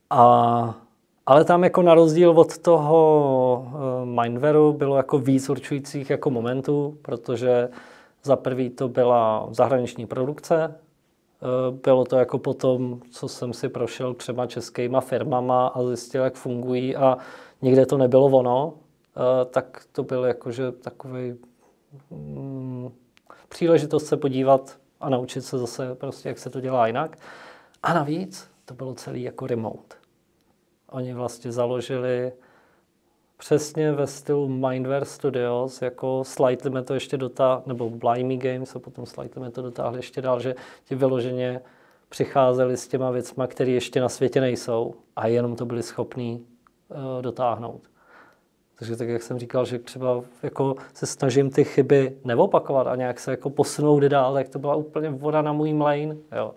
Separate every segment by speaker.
Speaker 1: Ale tam jako na rozdíl od toho Mindwareu bylo jako víc určujících jako momentů, protože za prvý to byla zahraniční produkce, bylo to jako potom, co jsem si prošel 3 českýma firmama a zjistil, jak fungují a nikde to nebylo ono, tak to byl jakože takový příležitost se podívat a naučit se zase prostě, jak se to dělá jinak. A navíc to bylo celý jako remote. Oni vlastně založili přesně ve stylu Mindware Studios, jako slightly jsme to ještě dotáhli, nebo Blimey Games a potom slightly jsme to dotáhli ještě dál, že ti vyloženě přicházeli s těma věcma, které ještě na světě nejsou a jenom to byli schopní dotáhnout. Takže tak, jak jsem říkal, že třeba jako se snažím ty chyby neopakovat a nějak se jako posunout dál, tak to byla úplně voda na můj mlejn. Jo.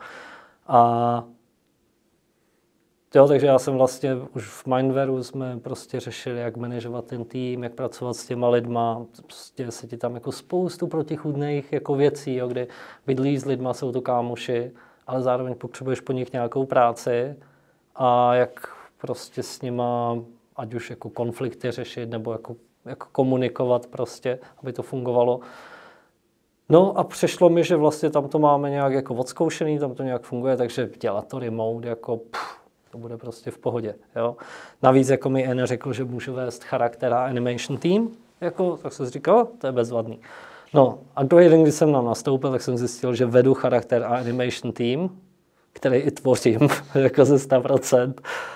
Speaker 1: Takže já jsem vlastně už v Mindwareu jsme prostě řešili, jak manažovat ten tým, jak pracovat s těma lidma. Prostě se ti tam jako spoustu protichůdných jako věcí, jo, kdy bydlíš s lidma, jsou to kámoši, ale zároveň potřebuješ po nich nějakou práci a jak prostě s nima, ať už jako konflikty řešit, nebo jako komunikovat prostě, aby to fungovalo. No a přišlo mi, že vlastně tam to máme nějak jako odzkoušený, tam to nějak funguje, takže dělat to remote jako to bude prostě v pohodě. Jo. Navíc jako mi Ene řekl, že můžu vést charakter a animation team, jako, tak jsem si říkal, to je bezvadný. No a druhý den, když jsem tam nastoupil, tak jsem zjistil, že vedu charakter a animation team, který i tvořím jako ze 100%.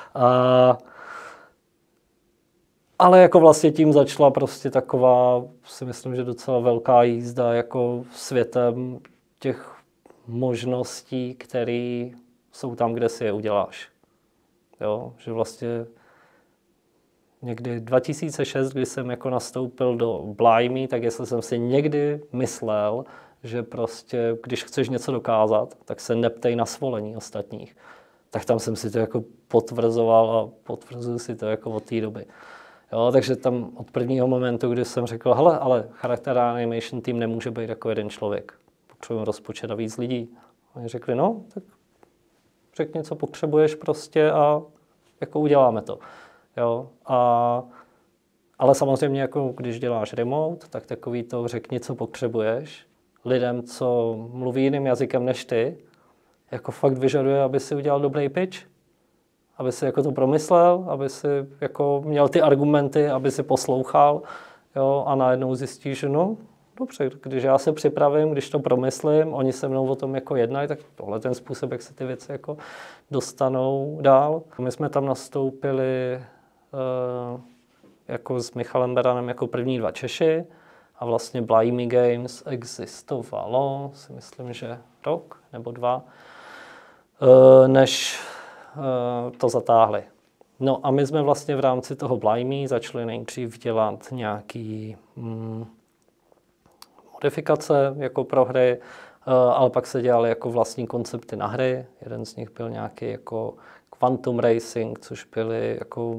Speaker 1: Ale jako vlastně tím začala prostě taková, si myslím, že docela velká jízda jako světem těch možností, které jsou tam, kde si je uděláš. Jo, že vlastně někdy 2006, když jsem jako nastoupil do Blimey, tak jestli jsem si někdy myslel, že prostě, když chceš něco dokázat, tak se neptej na svolení ostatních. Tak tam jsem si to jako potvrzoval a potvrzuji si to jako od té doby. Jo, takže tam od prvního momentu, kdy jsem řekl, hele, ale charakter animation team nemůže být jako jeden člověk. Potřebujeme rozpočet a víc lidí. Oni řekli, no, tak řekni, co potřebuješ prostě a jako uděláme to. Jo, ale samozřejmě, jako když děláš remote, tak takový to řekni, co potřebuješ. Lidem, co mluví jiným jazykem než ty, jako fakt vyžaduje, aby si udělal dobrý pitch, aby si jako to promyslel, aby si jako měl ty argumenty, aby si poslouchal, jo, a najednou zjistíš, že no, dobře, když já se připravím, když to promyslím, oni se mnou o tom jako jednají, tak tohle je ten způsob, jak se ty věci jako dostanou dál. My jsme tam nastoupili jako s Michalem Beranem jako první 2 Češi a vlastně Blimey Games existovalo, si myslím, že rok nebo 2, než to zatáhli. No a my jsme vlastně v rámci toho Blimey začali nejdřív dělat nějaký modifikace jako pro hry, ale pak se dělaly jako vlastní koncepty na hry. Jeden z nich byl nějaký jako Quantum Racing, což byly jako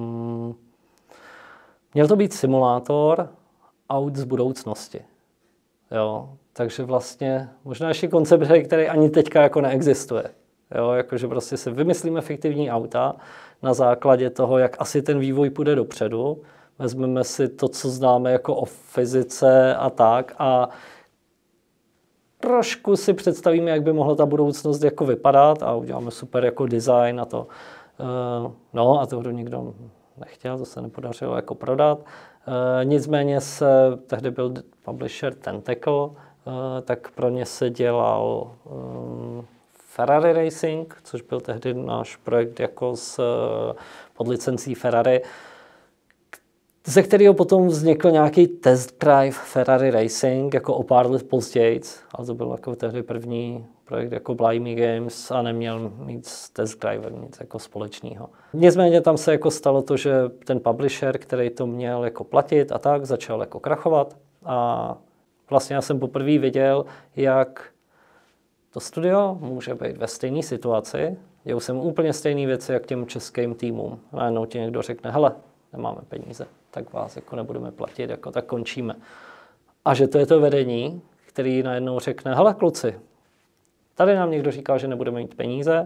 Speaker 1: měl to být simulátor aut z budoucnosti. Jo, takže vlastně možná ještě koncept hry, který ani teďka jako neexistuje. Jo, jakože prostě si vymyslíme fiktivní auta na základě toho, jak asi ten vývoj půjde dopředu. Vezmeme si to, co známe jako o fyzice a tak a trošku si představíme, jak by mohla ta budoucnost jako vypadat a uděláme super jako design a to. No a to kdo nikdo nechtěl, to se nepodařilo jako prodat. Nicméně tehdy byl publisher Tentacle, tak pro ně se dělal Ferrari Racing, což byl tehdy náš projekt jako pod licencí Ferrari, ze kterého potom vznikl nějaký test drive Ferrari Racing, jako o pár let později, ale to byl jako tehdy první projekt jako Blimey Games a neměl mít s test drivem nic jako společného. Nicméně tam se jako stalo to, že ten publisher, který to měl jako platit a tak, začal jako krachovat a vlastně já jsem poprvé viděl, jak to studio může být ve stejné situaci, dělou jsem úplně stejné věci, jak těm českým týmům. Najednou ti někdo řekne, hele, nemáme peníze, tak vás jako nebudeme platit, jako tak končíme. A že to je to vedení, který najednou řekne, hele kluci, tady nám někdo říká, že nebudeme mít peníze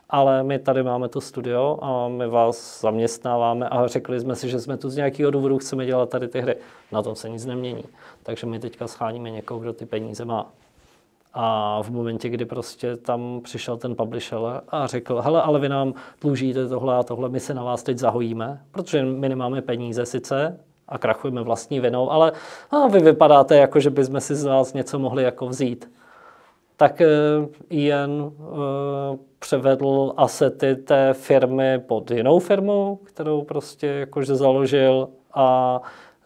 Speaker 1: ale my tady máme to studio a my vás zaměstnáváme a řekli jsme si, že jsme tu z nějakého důvodu, chceme dělat tady ty hry. Na tom se nic nemění. Takže my teďka scháníme někoho, kdo ty peníze má. A v momentě, kdy prostě tam přišel ten publisher a řekl, hele, ale vy nám dlužíte tohle a tohle, my se na vás teď zahojíme, protože my nemáme peníze sice a krachujeme vlastní vinou, ale vy vypadáte jako, že bychom si z vás něco mohli jako vzít. Tak Ian převedl asety té firmy pod jinou firmu, kterou prostě jakože založil a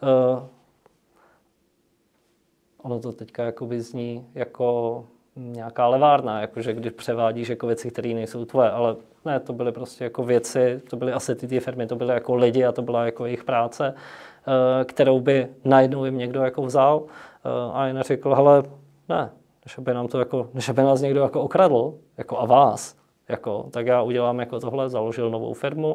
Speaker 1: ono to teďka jakoby zní jako nějaká levárna, jakože když převádíš jako věci, které nejsou tvoje, ale ne, to byly prostě jako věci, to byly asety té firmy, to byly jako lidi a to byla jako jejich práce, kterou by najednou jim někdo jako vzal a jen řekl, hele, ne, než aby nás někdo jako okradl, jako a vás, jako, tak já udělám jako tohle, založil novou firmu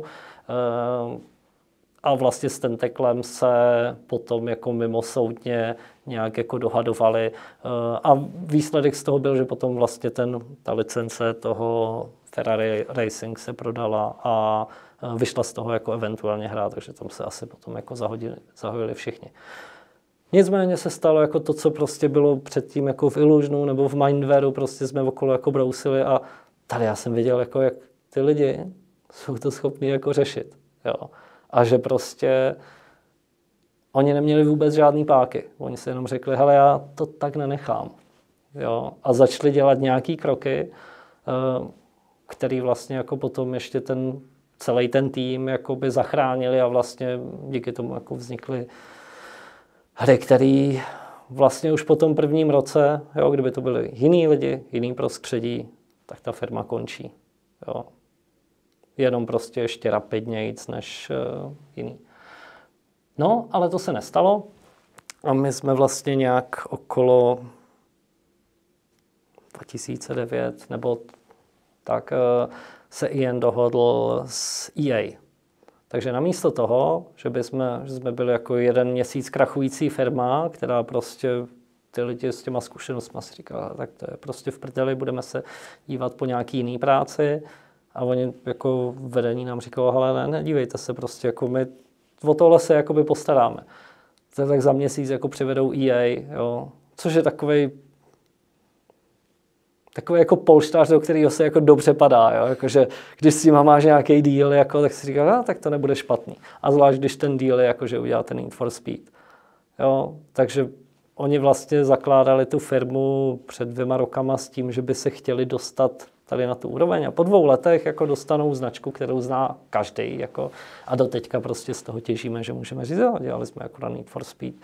Speaker 1: a vlastně s Tentaklem se potom jako mimosoudně nějak jako dohadovali a výsledek z toho byl, že potom vlastně ta licence toho Ferrari Racing se prodala a vyšla z toho jako eventuálně hra, takže tam se asi potom jako zahojili všichni. Nicméně se stalo jako to, co prostě bylo předtím jako v Illusionu nebo v Mindwareu, prostě jsme okolo jako brousili a tady já jsem viděl, jako jak ty lidi jsou to schopni jako řešit. Jo. A že prostě oni neměli vůbec žádný páky. Oni si jenom řekli, hele, já to tak nenechám. Jo. A začali dělat nějaký kroky, který vlastně jako potom ještě celý ten tým jakoby zachránili a vlastně díky tomu jako vznikly hry, který vlastně už po tom prvním roce, jo, kdyby to byli jiný lidi, jiný prostředí, tak ta firma končí. Jo. Jenom prostě ještě rapidnějc než jiný. No, ale to se nestalo a my jsme vlastně nějak okolo 2009 nebo tak se Ian dohodl s EA. Takže namísto toho, že jsme byli jako 1 měsíc krachující firma, která prostě ty lidi s těma zkušenostmi si říkala, tak to je prostě v prdeli, budeme se dívat po nějaký jiný práci. A oni jako vedení nám říkalo, hele, ne, dívejte se, prostě jako my o tohle se jakoby postaráme. Tak za měsíc jako přivedou EA, jo, což je takový jako polštář, do kterého se jako dobře padá, jo, jakože když s tím máš nějaký deal, jako, tak si říká, tak to nebude špatný. A zvlášť, když ten deal je, jako, že uděláte Need for Speed. Jo, takže oni vlastně zakládali tu firmu před 2 rokama s tím, že by se chtěli dostat tady na tu úroveň a po 2 letech jako dostanou značku, kterou zná každý, jako, a doteďka prostě z toho těžíme, že můžeme říct, jo, dělali jsme jako Need for Speed.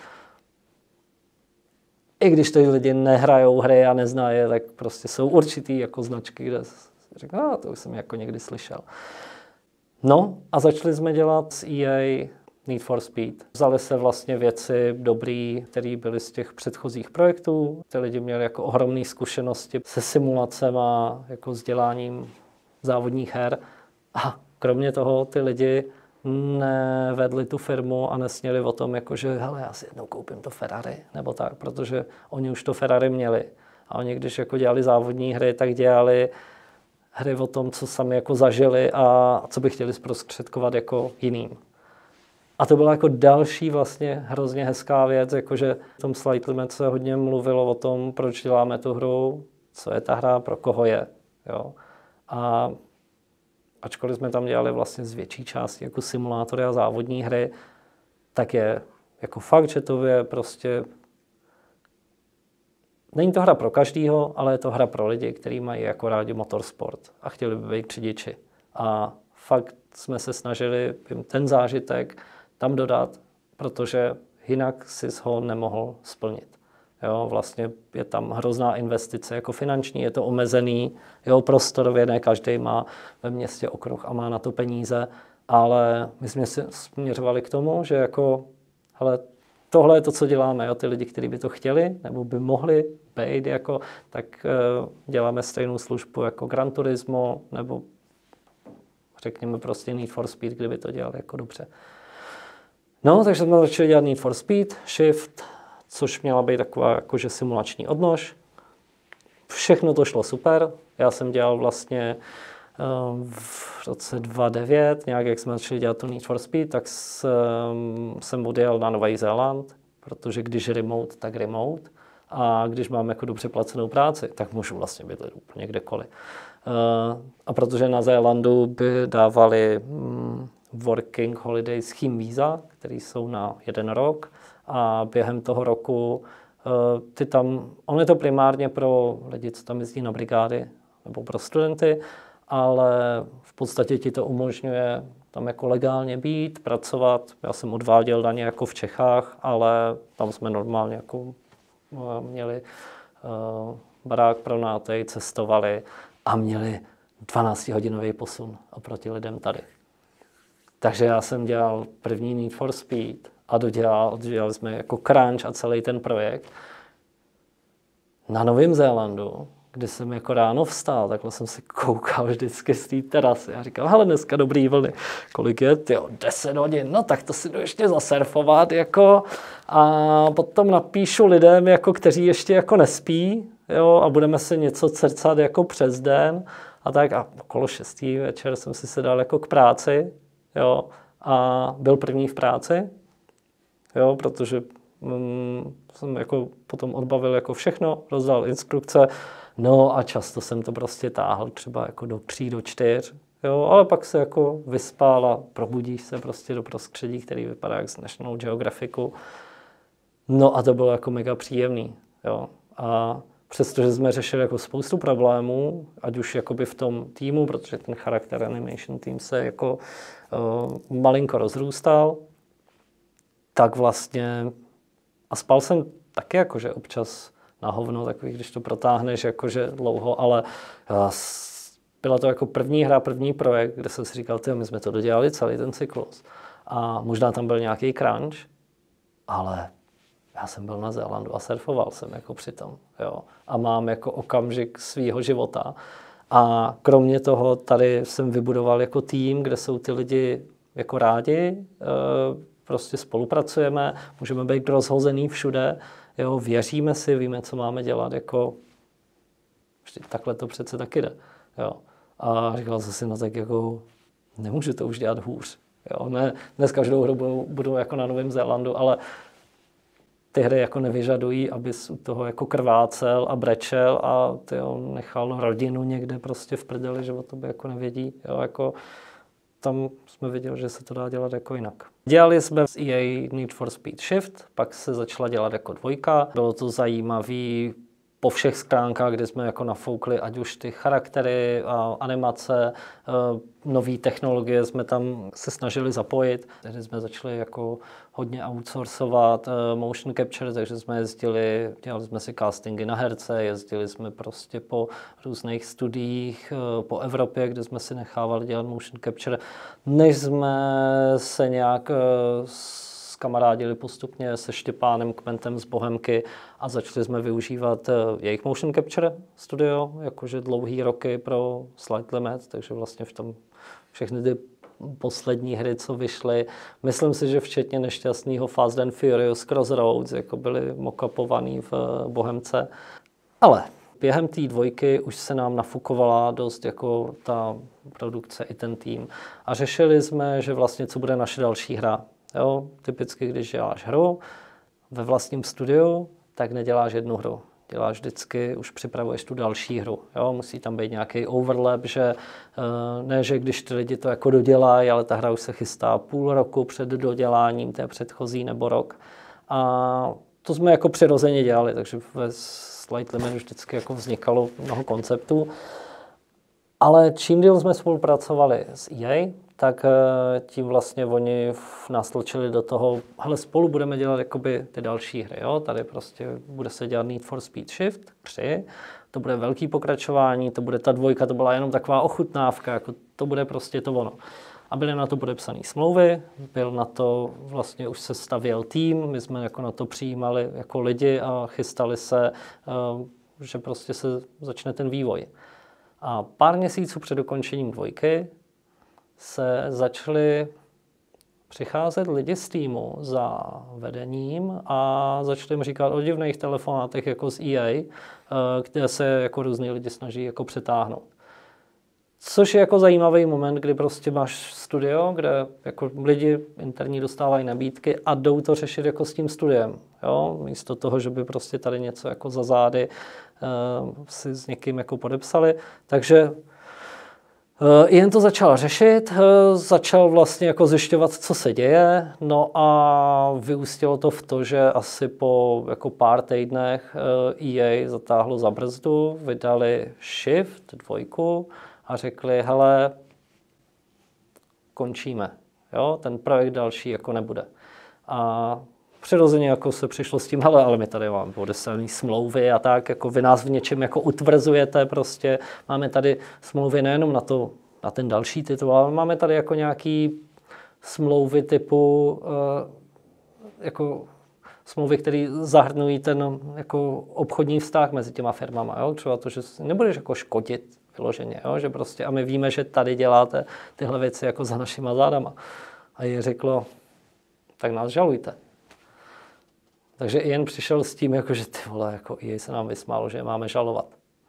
Speaker 1: I když ty lidi nehrajou hry a neznají je, tak prostě jsou určitý jako značky, kde říká, to už jsem jako někdy slyšel. No a začali jsme dělat s EA Need for Speed. Vzali se vlastně věci dobrý, které byly z těch předchozích projektů. Ty lidi měli jako ohromné zkušenosti se simulacema, jako s děláním závodních her. A kromě toho ty lidi nevedli tu firmu a nesněli o tom, jako, že hele, já si jednou koupím to Ferrari, nebo tak, protože oni už to Ferrari měli. A oni, když jako dělali závodní hry, tak dělali hry o tom, co sami jako zažili a co by chtěli zprostředkovat jako jiným. A to byla jako další vlastně hrozně hezká věc, jakože v tom Slight Limit se hodně mluvilo o tom, proč děláme tu hru, co je ta hra, pro koho je. Jo. A ačkoliv jsme tam dělali vlastně z větší části jako simulátory a závodní hry, tak je jako fakt, že to je prostě... Není to hra pro každýho, ale je to hra pro lidi, kteří mají jako rádi motorsport a chtěli by být řidiči. A fakt jsme se snažili jim ten zážitek tam dodat, protože jinak si ho nemohl splnit. Jo, vlastně je tam hrozná investice jako finanční, je to omezený, jo, prostorově ne každý má ve městě okruh a má na to peníze, ale my jsme se směřovali k tomu, že jako, hele, tohle je to, co děláme, jo, ty lidi, kteří by to chtěli nebo by mohli být, jako, tak děláme stejnou službu jako Gran Turismo nebo řekněme prostě Need for Speed, kdyby to dělali jako dobře. No, takže jsme začali dělat Need for Speed, Shift, což měla být taková jakože simulační odnož. Všechno to šlo super. Já jsem dělal vlastně v roce 2009, nějak jak jsme začali dělat tu Need for Speed, tak jsem odjel na Nový Zéland, protože když remote, tak remote. A když mám jako dobře placenou práci, tak můžu vlastně bydlet úplně kdekoliv. A protože na Zélandu by dávali working holiday scheme víza, které jsou na 1 rok. A během toho roku on je to primárně pro lidi, co tam jezdí na brigády, nebo pro studenty, ale v podstatě ti to umožňuje tam jako legálně být, pracovat. Já jsem odváděl daně jako v Čechách, ale tam jsme normálně jako měli barák pronátej, cestovali a měli 12-hodinový posun oproti lidem tady. Takže já jsem dělal první Need for Speed a dodělali jsme jako crunch a celý ten projekt. Na Novém Zélandu, kdy jsem jako ráno vstal, takhle jsem si koukal vždycky z té terasy a říkal, hele, dneska dobrý vlny. Kolik je? 10 hodin, no tak to si jdu ještě zasurfovat, jako. A potom napíšu lidem, jako, kteří ještě jako nespí, jo, a budeme se něco cercat jako přes den. A tak a okolo 6. večer jsem si sedal jako k práci, jo, a byl první v práci, jo, protože jsem jako potom odbavil jako všechno, rozdal instrukce, no a často jsem to prostě táhl třeba jako do 3, do 4, jo, ale pak se jako vyspal a probudíš se prostě do prostředí, který vypadá jak z National Geographicu. No a to bylo jako mega příjemný, jo. A přestože jsme řešili jako spoustu problémů, ať už jakoby v tom týmu, protože ten charakter animation team se jako malinko rozrůstal, tak vlastně a spal jsem taky jakože občas na hovno, takový, když to protáhneš jakože dlouho, ale byla to jako první hra, první projekt, kde jsem si říkal, my jsme to dodělali celý ten cyklus. A možná tam byl nějaký crunch, ale já jsem byl na Zélandu a surfoval jsem jako přitom, jo. A mám jako okamžik svýho života. A kromě toho tady jsem vybudoval jako tým, kde jsou ty lidi jako rádi, prostě spolupracujeme, můžeme být rozhozený všude, jo, věříme si, víme, co máme dělat, jako takhle to přece taky jde, jo. A říkal jsem si, no tak jako nemůžu to už dělat hůř, jo. Ne, dnes každou hru budu jako na Novém Zélandu, ale ty hry jako nevyžadují, abys u toho jako krvácel a brečel a nechal rodinu někde prostě v prdeli, že o tobě jako nevědí, jo, jako tam jsme viděli, že se to dá dělat jako jinak. Dělali jsme z EA Need for Speed Shift, pak se začala dělat jako 2. Bylo to zajímavé po všech stránkách, kde jsme jako nafoukli, ať už ty charaktery, animace, nové technologie jsme tam se snažili zapojit. Tehdy jsme začali jako hodně outsourcovat motion capture, takže jsme dělali jsme si castingy na herce, jezdili jsme prostě po různých studiích po Evropě, kde jsme si nechávali dělat motion capture, než jsme se nějak kamarádili postupně se Štěpánem Kmentem z Bohemky a začali jsme využívat jejich motion capture studio, jakože dlouhý roky pro Slight Limit, takže vlastně v tom všechny ty poslední hry, co vyšly, myslím si, že včetně nešťastného Fast and Furious Crossroads, jako byly mockupovaný v Bohemce. Ale během té 2 už se nám nafukovala dost jako ta produkce i ten tým. A řešili jsme, že vlastně co bude naše další hra. Jo, typicky, když děláš hru ve vlastním studiu, tak neděláš jednu hru. Děláš vždycky, už připravuješ tu další hru. Jo, musí tam být nějaký overlap, že ne, že když ty lidi to jako dodělají, ale ta hra už se chystá půl roku před doděláním té předchozí nebo rok. A to jsme jako přirozeně dělali, takže ve Slight Limit vždycky jako vznikalo mnoho konceptů. Ale čím díl jsme spolupracovali s EA, tak tím vlastně oni nás tlačili do toho, hele, spolu budeme dělat jakoby ty další hry, jo? Tady prostě bude se dělat Need for Speed Shift 3, to bude velký pokračování, to bude ta 2, to byla jenom taková ochutnávka, jako to bude prostě to ono. A byly na to podepsané smlouvy, byl na to, vlastně už se stavěl tým, my jsme jako na to přijímali jako lidi a chystali se, že prostě se začne ten vývoj. A pár měsíců před dokončením 2 se začali přicházet lidi z týmu za vedením a začali jim říkat o divných telefonátech jako z EA, kde se jako různý lidi snaží jako přetáhnout. Což je jako zajímavý moment, kdy prostě máš studio, kde jako lidi interní dostávají nabídky a jdou to řešit jako s tím studiem. Jo? Místo toho, že by prostě tady něco jako za zády si s někým jako podepsali. Takže jen to začal řešit, začal vlastně jako zjišťovat, co se děje, no a vyústilo to v to, že asi po jako pár týdnech EA zatáhlo za brzdu, vydali Shift 2 a řekli, hele, končíme, jo, ten projekt další jako nebude. A přirozeně jako se přišlo s tím, hele, ale my tady máme odeslané smlouvy a tak, jako vy nás v něčem jako utvrzujete prostě, máme tady smlouvy nejenom na ten další titul, ale máme tady jako nějaký smlouvy typu, jako smlouvy, které zahrnují ten jako obchodní vztah mezi těma firmama, jo, třeba to, že nebudeš jako škodit vyloženě, jo, že prostě, a my víme, že tady děláte tyhle věci jako za našima zádama. A je řeklo, tak nás žalujte. Takže jen přišel s tím, jako, že ty vole, jako EA se nám vysmálo, že je máme žalovat.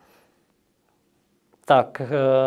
Speaker 1: Tak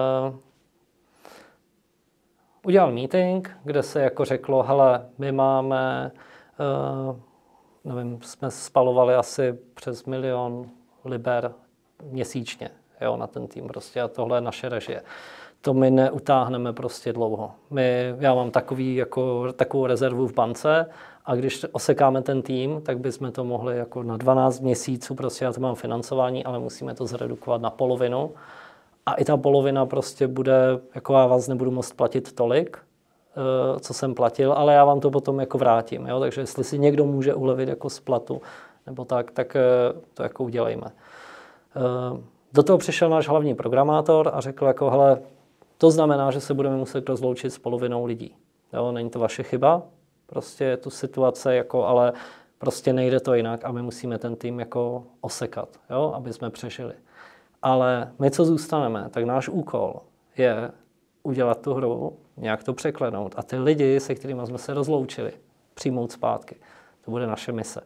Speaker 1: udělal meeting, kde se jako řeklo, hele, my máme, nevím, jsme spalovali asi přes 1 000 000 liber měsíčně, jo, na ten tým prostě a tohle je naše režie. To my neutáhneme prostě dlouho. Já mám takovou rezervu v bance a když osekáme ten tým, tak bychom to mohli jako na 12 měsíců, prostě já to mám financování, ale musíme to zredukovat na polovinu. A i ta polovina prostě bude, jako já vás nebudu moct platit tolik, co jsem platil, ale já vám to potom jako vrátím. Jo? Takže jestli si někdo může ulevit jako z platu, nebo tak to jako udělejme. Do toho přišel náš hlavní programátor a řekl jako, hele, to znamená, že se budeme muset rozloučit s polovinou lidí. Jo? Není to vaše chyba, prostě je tu situace, jako, ale prostě nejde to jinak a my musíme ten tým jako osekat, jo? Aby jsme přežili. Ale my, co zůstaneme, tak náš úkol je udělat tu hru, nějak to překlenout a ty lidi, se kterými jsme se rozloučili, přijmout zpátky. To bude naše mise.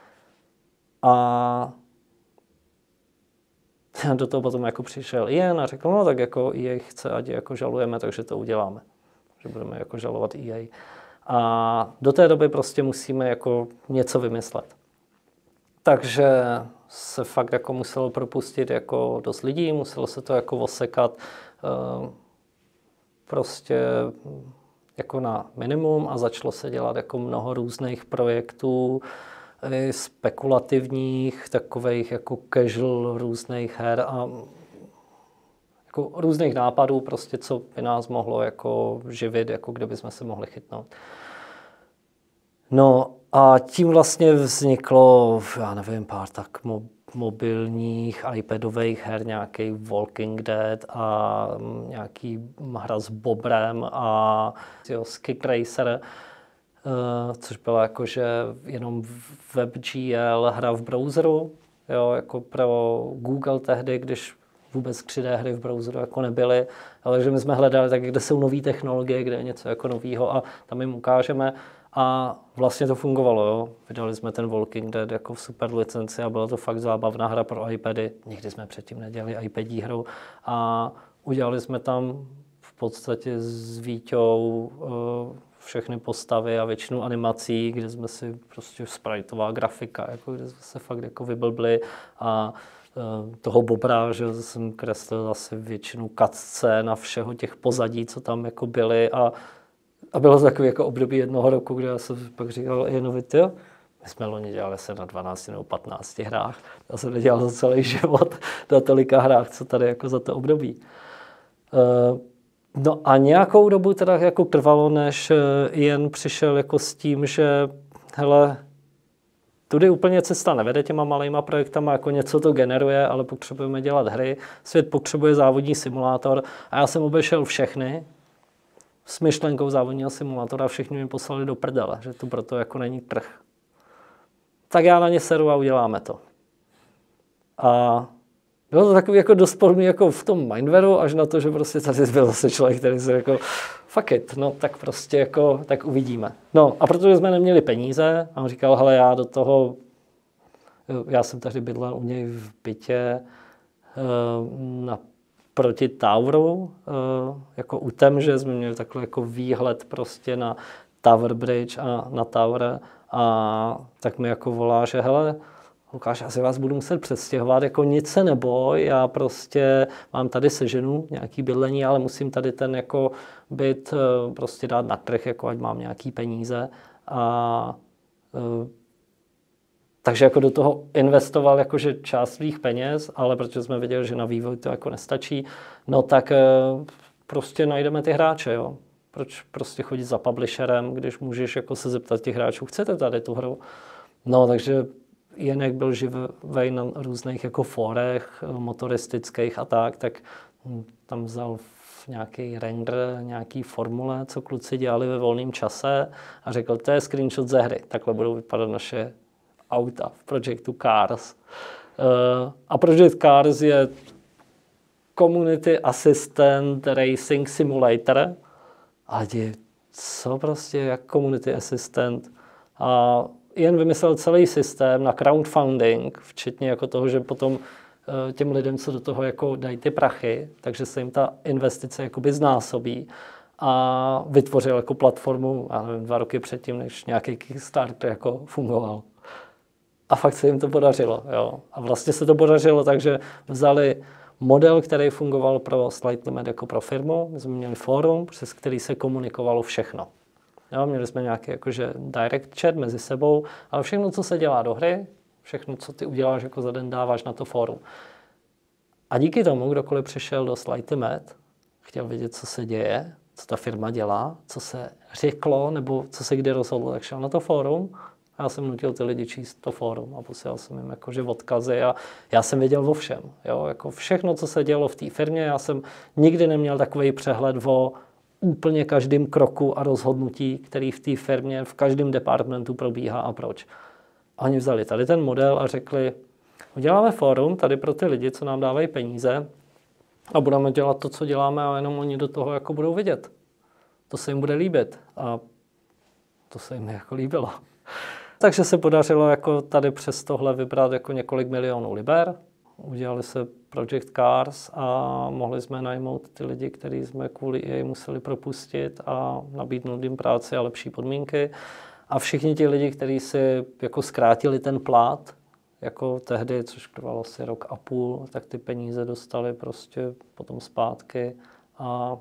Speaker 1: A do toho potom jako přišel Ian a řekl, no tak jako EA chce, ať jako žalujeme, takže to uděláme. Že budeme jako žalovat EA. A do té doby prostě musíme jako něco vymyslet. Takže se fakt jako muselo propustit jako dost lidí, muselo se to jako osekat prostě jako na minimum a začalo se dělat jako mnoho různých projektů, spekulativních, takových jako casual různých her a jako různých nápadů, prostě co by nás mohlo jako živit, jako kde bychom se mohli chytnout. No a tím vlastně vzniklo, já nevím, pár tak mobilních, iPadových her, nějaký Walking Dead a nějaký hra s Bobrem a Skip Racer, což byla jakože jenom WebGL hra v browseru, jo, jako pro Google tehdy, když vůbec 3D hry v browseru jako nebyly, ale že my jsme hledali tak, kde jsou nové technologie, kde je něco jako novýho a tam jim ukážeme. A vlastně to fungovalo, jo. Vydali jsme ten Walking Dead jako v super licenci a byla to fakt zábavná hra pro iPady. Nikdy jsme předtím nedělali iPadí hru a udělali jsme tam v podstatě s Víťou všechny postavy a většinu animací, kde jsme si prostě spriteová grafika, jako kde jsme se fakt jako vyblbli a toho Bobra, že jsem kreslil asi většinu cutscén na všeho těch pozadí, co tam jako byly a bylo to takový jako období 1 roku, kde já jsem pak říkal Janovi, jo, my jsme loni dělali se na 12 nebo 15 hrách. Já jsem nedělal za celý život na tolika hrách, co tady jako za to období. No a nějakou dobu teda jako trvalo, než Ian přišel jako s tím, že hele, tudy úplně cesta nevede těma malejma projektama, jako něco to generuje, ale potřebujeme dělat hry. Svět potřebuje závodní simulátor a já jsem obešel všechny s myšlenkou závodního simulátora, všichni mi poslali do prdele, že to proto jako není trh. Tak já na ně seru a uděláme to. A bylo to takový jako dost podobný jako v tom Mindwareu, až na to, že prostě tady byl zase člověk, který se jako fuck it, no tak prostě jako, tak uvidíme. No a protože jsme neměli peníze, a on říkal, hele, já do toho, já jsem tady bydlel u něj v bytě na proti Toweru, jako u Temže jsme měli takhle jako výhled prostě na Tower Bridge a na Tower a tak mi jako volá, že hele, Lukáš, asi vás budu muset přestěhovat, jako nic se neboj, já prostě mám tady seženu nějaký bydlení, ale musím tady ten jako byt prostě dát na trh, jako ať mám nějaký peníze a takže jako do toho investoval jakože část svých peněz, ale protože jsme viděli, že na vývoj to jako nestačí, no tak prostě najdeme ty hráče, jo. Proč prostě chodit za publisherem, když můžeš jako se zeptat těch hráčů, chcete tady tu hru? No, takže Jenek byl živej na různých jako fórech motoristických a tak tam vzal nějaký render, nějaký formule, co kluci dělali ve volném čase a řekl, to je screenshot ze hry, takhle budou vypadat naše auta v Projectu Cars. A Project Cars je Community Assistant Racing Simulator. A co prostě, jak Community Assistant? A jen vymyslel celý systém na crowdfunding, včetně jako toho, že potom těm lidem, co do toho jako dají ty prachy, takže se jim ta investice jakoby znásobí a vytvořil jako platformu, já nevím, 2 roky předtím, než nějaký Kickstarter jako fungoval. A fakt se jim to podařilo, jo. A vlastně se to podařilo, takže vzali model, který fungoval pro Slight Limit jako pro firmu. My jsme měli fórum, přes který se komunikovalo všechno. Jo, měli jsme nějaký jakože direct chat mezi sebou, ale všechno, co se dělá do hry, všechno, co ty uděláš jako za den, dáváš na to fórum. A díky tomu, kdokoliv přišel do Slight Limit, chtěl vědět, co se děje, co ta firma dělá, co se řeklo, nebo co se kdy rozhodlo, tak šel na to fórum. Já jsem nutil ty lidi číst to fórum a posílal jsem jim jakože odkazy a já jsem věděl o všem. Jo? Jako všechno, co se dělo v té firmě, já jsem nikdy neměl takový přehled o úplně každém kroku a rozhodnutí, který v té firmě, v každém departmentu probíhá a proč. A oni vzali tady ten model a řekli, uděláme fórum tady pro ty lidi, co nám dávají peníze a budeme dělat to, co děláme a jenom oni do toho jako budou vidět. To se jim bude líbit a to se jim jako líbilo. Takže se podařilo jako tady přes tohle vybrat jako několik milionů liber. Udělali se Project Cars a mohli jsme najmout ty lidi, kteří jsme kvůli jej museli propustit a nabídnout jim práci a lepší podmínky. A všichni ti lidi, kteří si jako zkrátili ten plát, jako tehdy, což trvalo asi 1,5 roku, tak ty peníze dostali prostě potom zpátky. A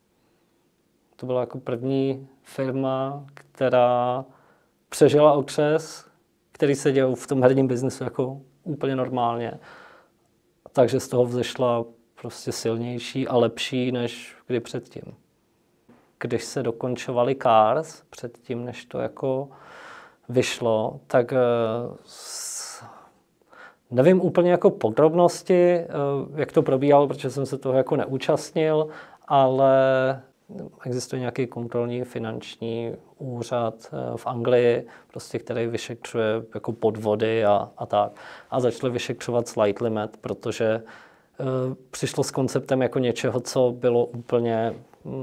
Speaker 1: to byla jako první firma, která přežila otřes, který se děl v tom herním biznesu jako úplně normálně. Takže z toho vzešla prostě silnější a lepší než kdy předtím. Když se dokončovaly Cars, předtím, než to jako vyšlo, tak nevím úplně jako podrobnosti, jak to probíhalo, protože jsem se toho jako neúčastnil, ale existuje nějaký kontrolní finanční úřad v Anglii, prostě, který vyšetřuje jako podvody a tak. A začali vyšetřovat Slight Limit, protože přišlo s konceptem jako něčeho, co bylo úplně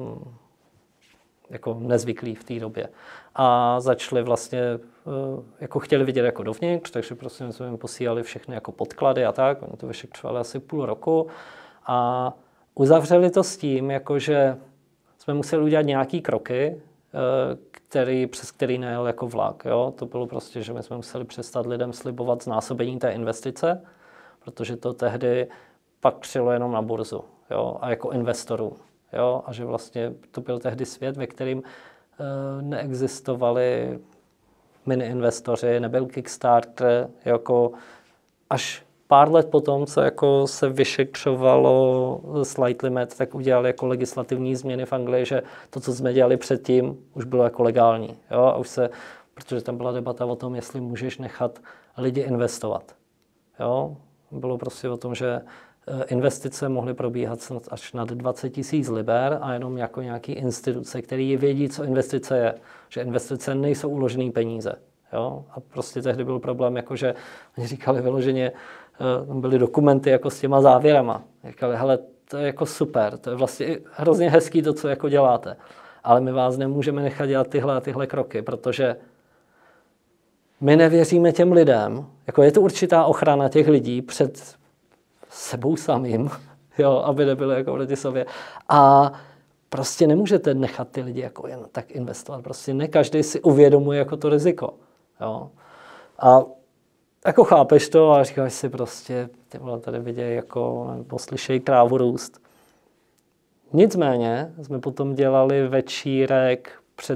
Speaker 1: jako nezvyklý v té době. A začali vlastně, jako chtěli vidět jako dovnitř, takže prostě jsme jim posílali všechny jako podklady a tak. Oni to vyšetřovali asi 0,5 roku a uzavřeli to s tím, jakože jsme museli udělat nějaký kroky, přes který nejel jako vlak. Jo? To bylo prostě, že my jsme museli přestat lidem slibovat znásobení té investice, protože to tehdy pak přijelo jenom na burzu, jo? A jako investorů. Jo? A že vlastně to byl tehdy svět, ve kterým neexistovali mini-investoři, nebyl Kickstarter, jako až pár let potom, co jako se vyšetřovalo Slight Limit, tak udělali jako legislativní změny v Anglii, že to, co jsme dělali předtím, už bylo jako legální. Jo? A už se, protože tam byla debata o tom, jestli můžeš nechat lidi investovat. Jo? Bylo prostě o tom, že investice mohly probíhat snad až nad 20 000 liber a jenom jako nějaký instituce, které vědí, co investice je. Že investice nejsou uložené peníze. Jo? A prostě tehdy byl problém, jakože oni říkali vyloženě, tam byly dokumenty jako s těma závěrama. Říkali, hele, to je jako super, to je vlastně hrozně hezký to, co jako děláte. Ale my vás nemůžeme nechat dělat tyhle kroky, protože my nevěříme těm lidem. Jako je to určitá ochrana těch lidí před sebou samým, jo, aby nebyli jako proti sobě. A prostě nemůžete nechat ty lidi jako jen tak investovat. Prostě ne každý si uvědomuje jako to riziko. Jo. A jako chápeš to a říkáš si prostě, ty vole, tady vidějí jako, nebo slyšejí krávu růst. Nicméně jsme potom dělali večírek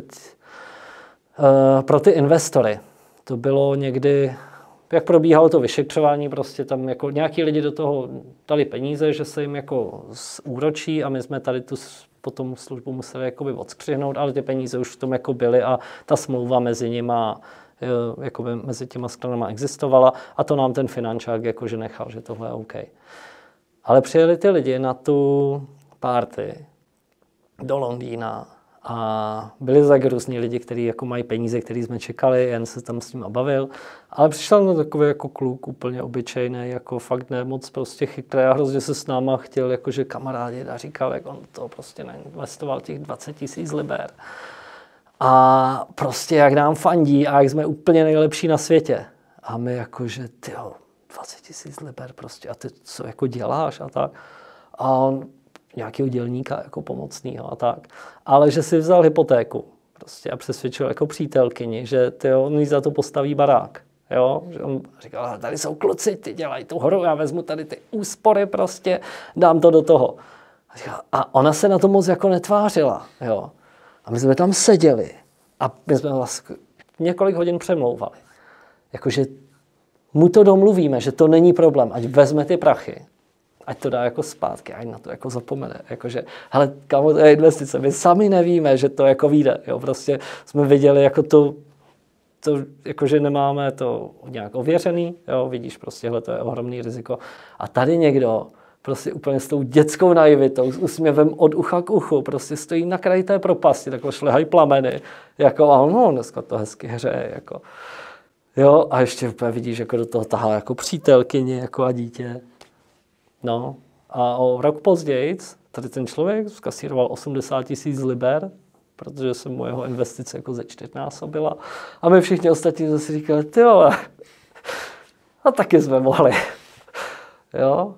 Speaker 1: pro ty investory. To bylo někdy, jak probíhalo to vyšetřování, prostě tam jako nějaký lidi do toho dali peníze, že se jim jako úročí a my jsme tady tu potom službu museli jakoby odskřihnout, ale ty peníze už v tom jako byly a ta smlouva mezi nima, jakoby mezi těma stranama existovala a to nám ten finančák jakože nechal, že tohle je OK. Ale přijeli ty lidi na tu party do Londýna a byli tak různí lidi, kteří jako mají peníze, který jsme čekali, jen se tam s ním bavil. Ale přišel na takový jako kluk úplně obyčejný, jako fakt ne moc prostě chytrý a hrozně se s náma chtěl jakože kamarádit a říkal, jak on to prostě neinvestoval těch 20 000 liber. A prostě jak nám fandí a jak jsme úplně nejlepší na světě. A my jakože, tyjo, 20 000 liber prostě a ty co jako děláš a tak. A on nějakého dělníka jako pomocnýho a tak. Ale že si vzal hypotéku prostě a přesvědčil jako přítelkyni, že on jí za to postaví barák. Jo? Že on říkal, tady jsou kluci, ty dělají tu horu, já vezmu tady ty úspory prostě, dám to do toho. A ona se na to moc jako netvářila. Jo? A my jsme tam seděli a my jsme vlastně několik hodin přemlouvali. Jakože mu to domluvíme, že to není problém, ať vezme ty prachy, ať to dá jako zpátky, ať na to jako zapomene. Jakože, hele, kamo, to je investice, my sami nevíme, že to jako vyjde. Jo? Prostě jsme viděli jako to jakože nemáme to nějak ověřený, jo? Vidíš, prostě, hele, to je ohromný riziko. A tady někdo prostě úplně s tou dětskou naivitou, s úsměvem od ucha k uchu, prostě stojí na kraji té propasti, takhle šlehají plameny, jako a no, dneska to hezky hřeje, jako. Jo, a ještě úplně vidíš, jako do toho tahá jako přítelkyni, jako a dítě. No, a o rok později tady ten člověk zkasíroval 80 000 liber, protože se mu jeho investice jako zečtyřnásobila. A my všichni ostatní zase říkali, ty vole, a taky jsme mohli. Jo,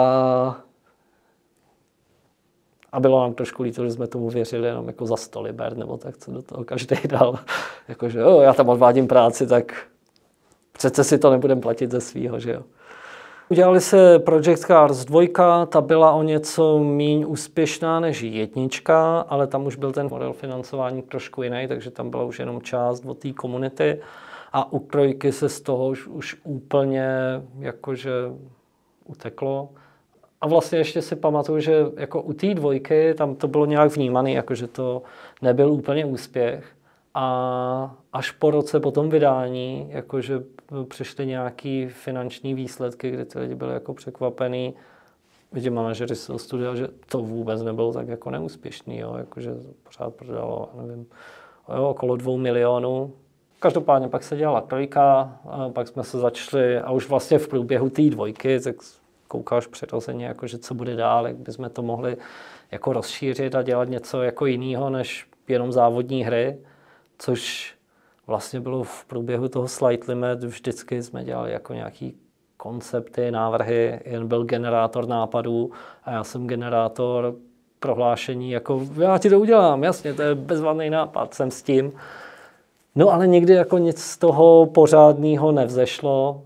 Speaker 1: a bylo nám trošku líto, že jsme tomu věřili jenom jako za 100 liber, nebo tak, co do toho každý dal. Jakože jo, já tam odvádím práci, tak přece si to nebudem platit ze svýho, že jo. Udělali se Project Cars 2, ta byla o něco míň úspěšná než 1, ale tam už byl ten model financování trošku jiný, takže tam byla už jenom část od té komunity. A u 3 se z toho už úplně jakože uteklo. A vlastně ještě si pamatuju, že jako u té 2 tam to bylo nějak vnímané, jakože to nebyl úplně úspěch. A až po roce po tom vydání, jakože přišly nějaký finanční výsledky, kde ty lidi byli jako překvapený. Vidím manažeři z toho studia, že to vůbec nebylo tak jako neúspěšný, jo? Jakože pořád prodalo, nevím, jo, okolo 2 milionů. Každopádně pak se dělala 3, a pak jsme se začali, a už vlastně v průběhu té 2, tak koukáš přirozeně, jakože co bude dál, jak bychom to mohli jako rozšířit a dělat něco jako jiného, než jenom závodní hry, což vlastně bylo v průběhu toho Slide Limit, vždycky jsme dělali jako nějaký koncepty, návrhy, jen byl generátor nápadů a já jsem generátor prohlášení, jako já ti to udělám, jasně, to je bezvadný nápad, jsem s tím. No ale nikdy jako nic z toho pořádného nevzešlo.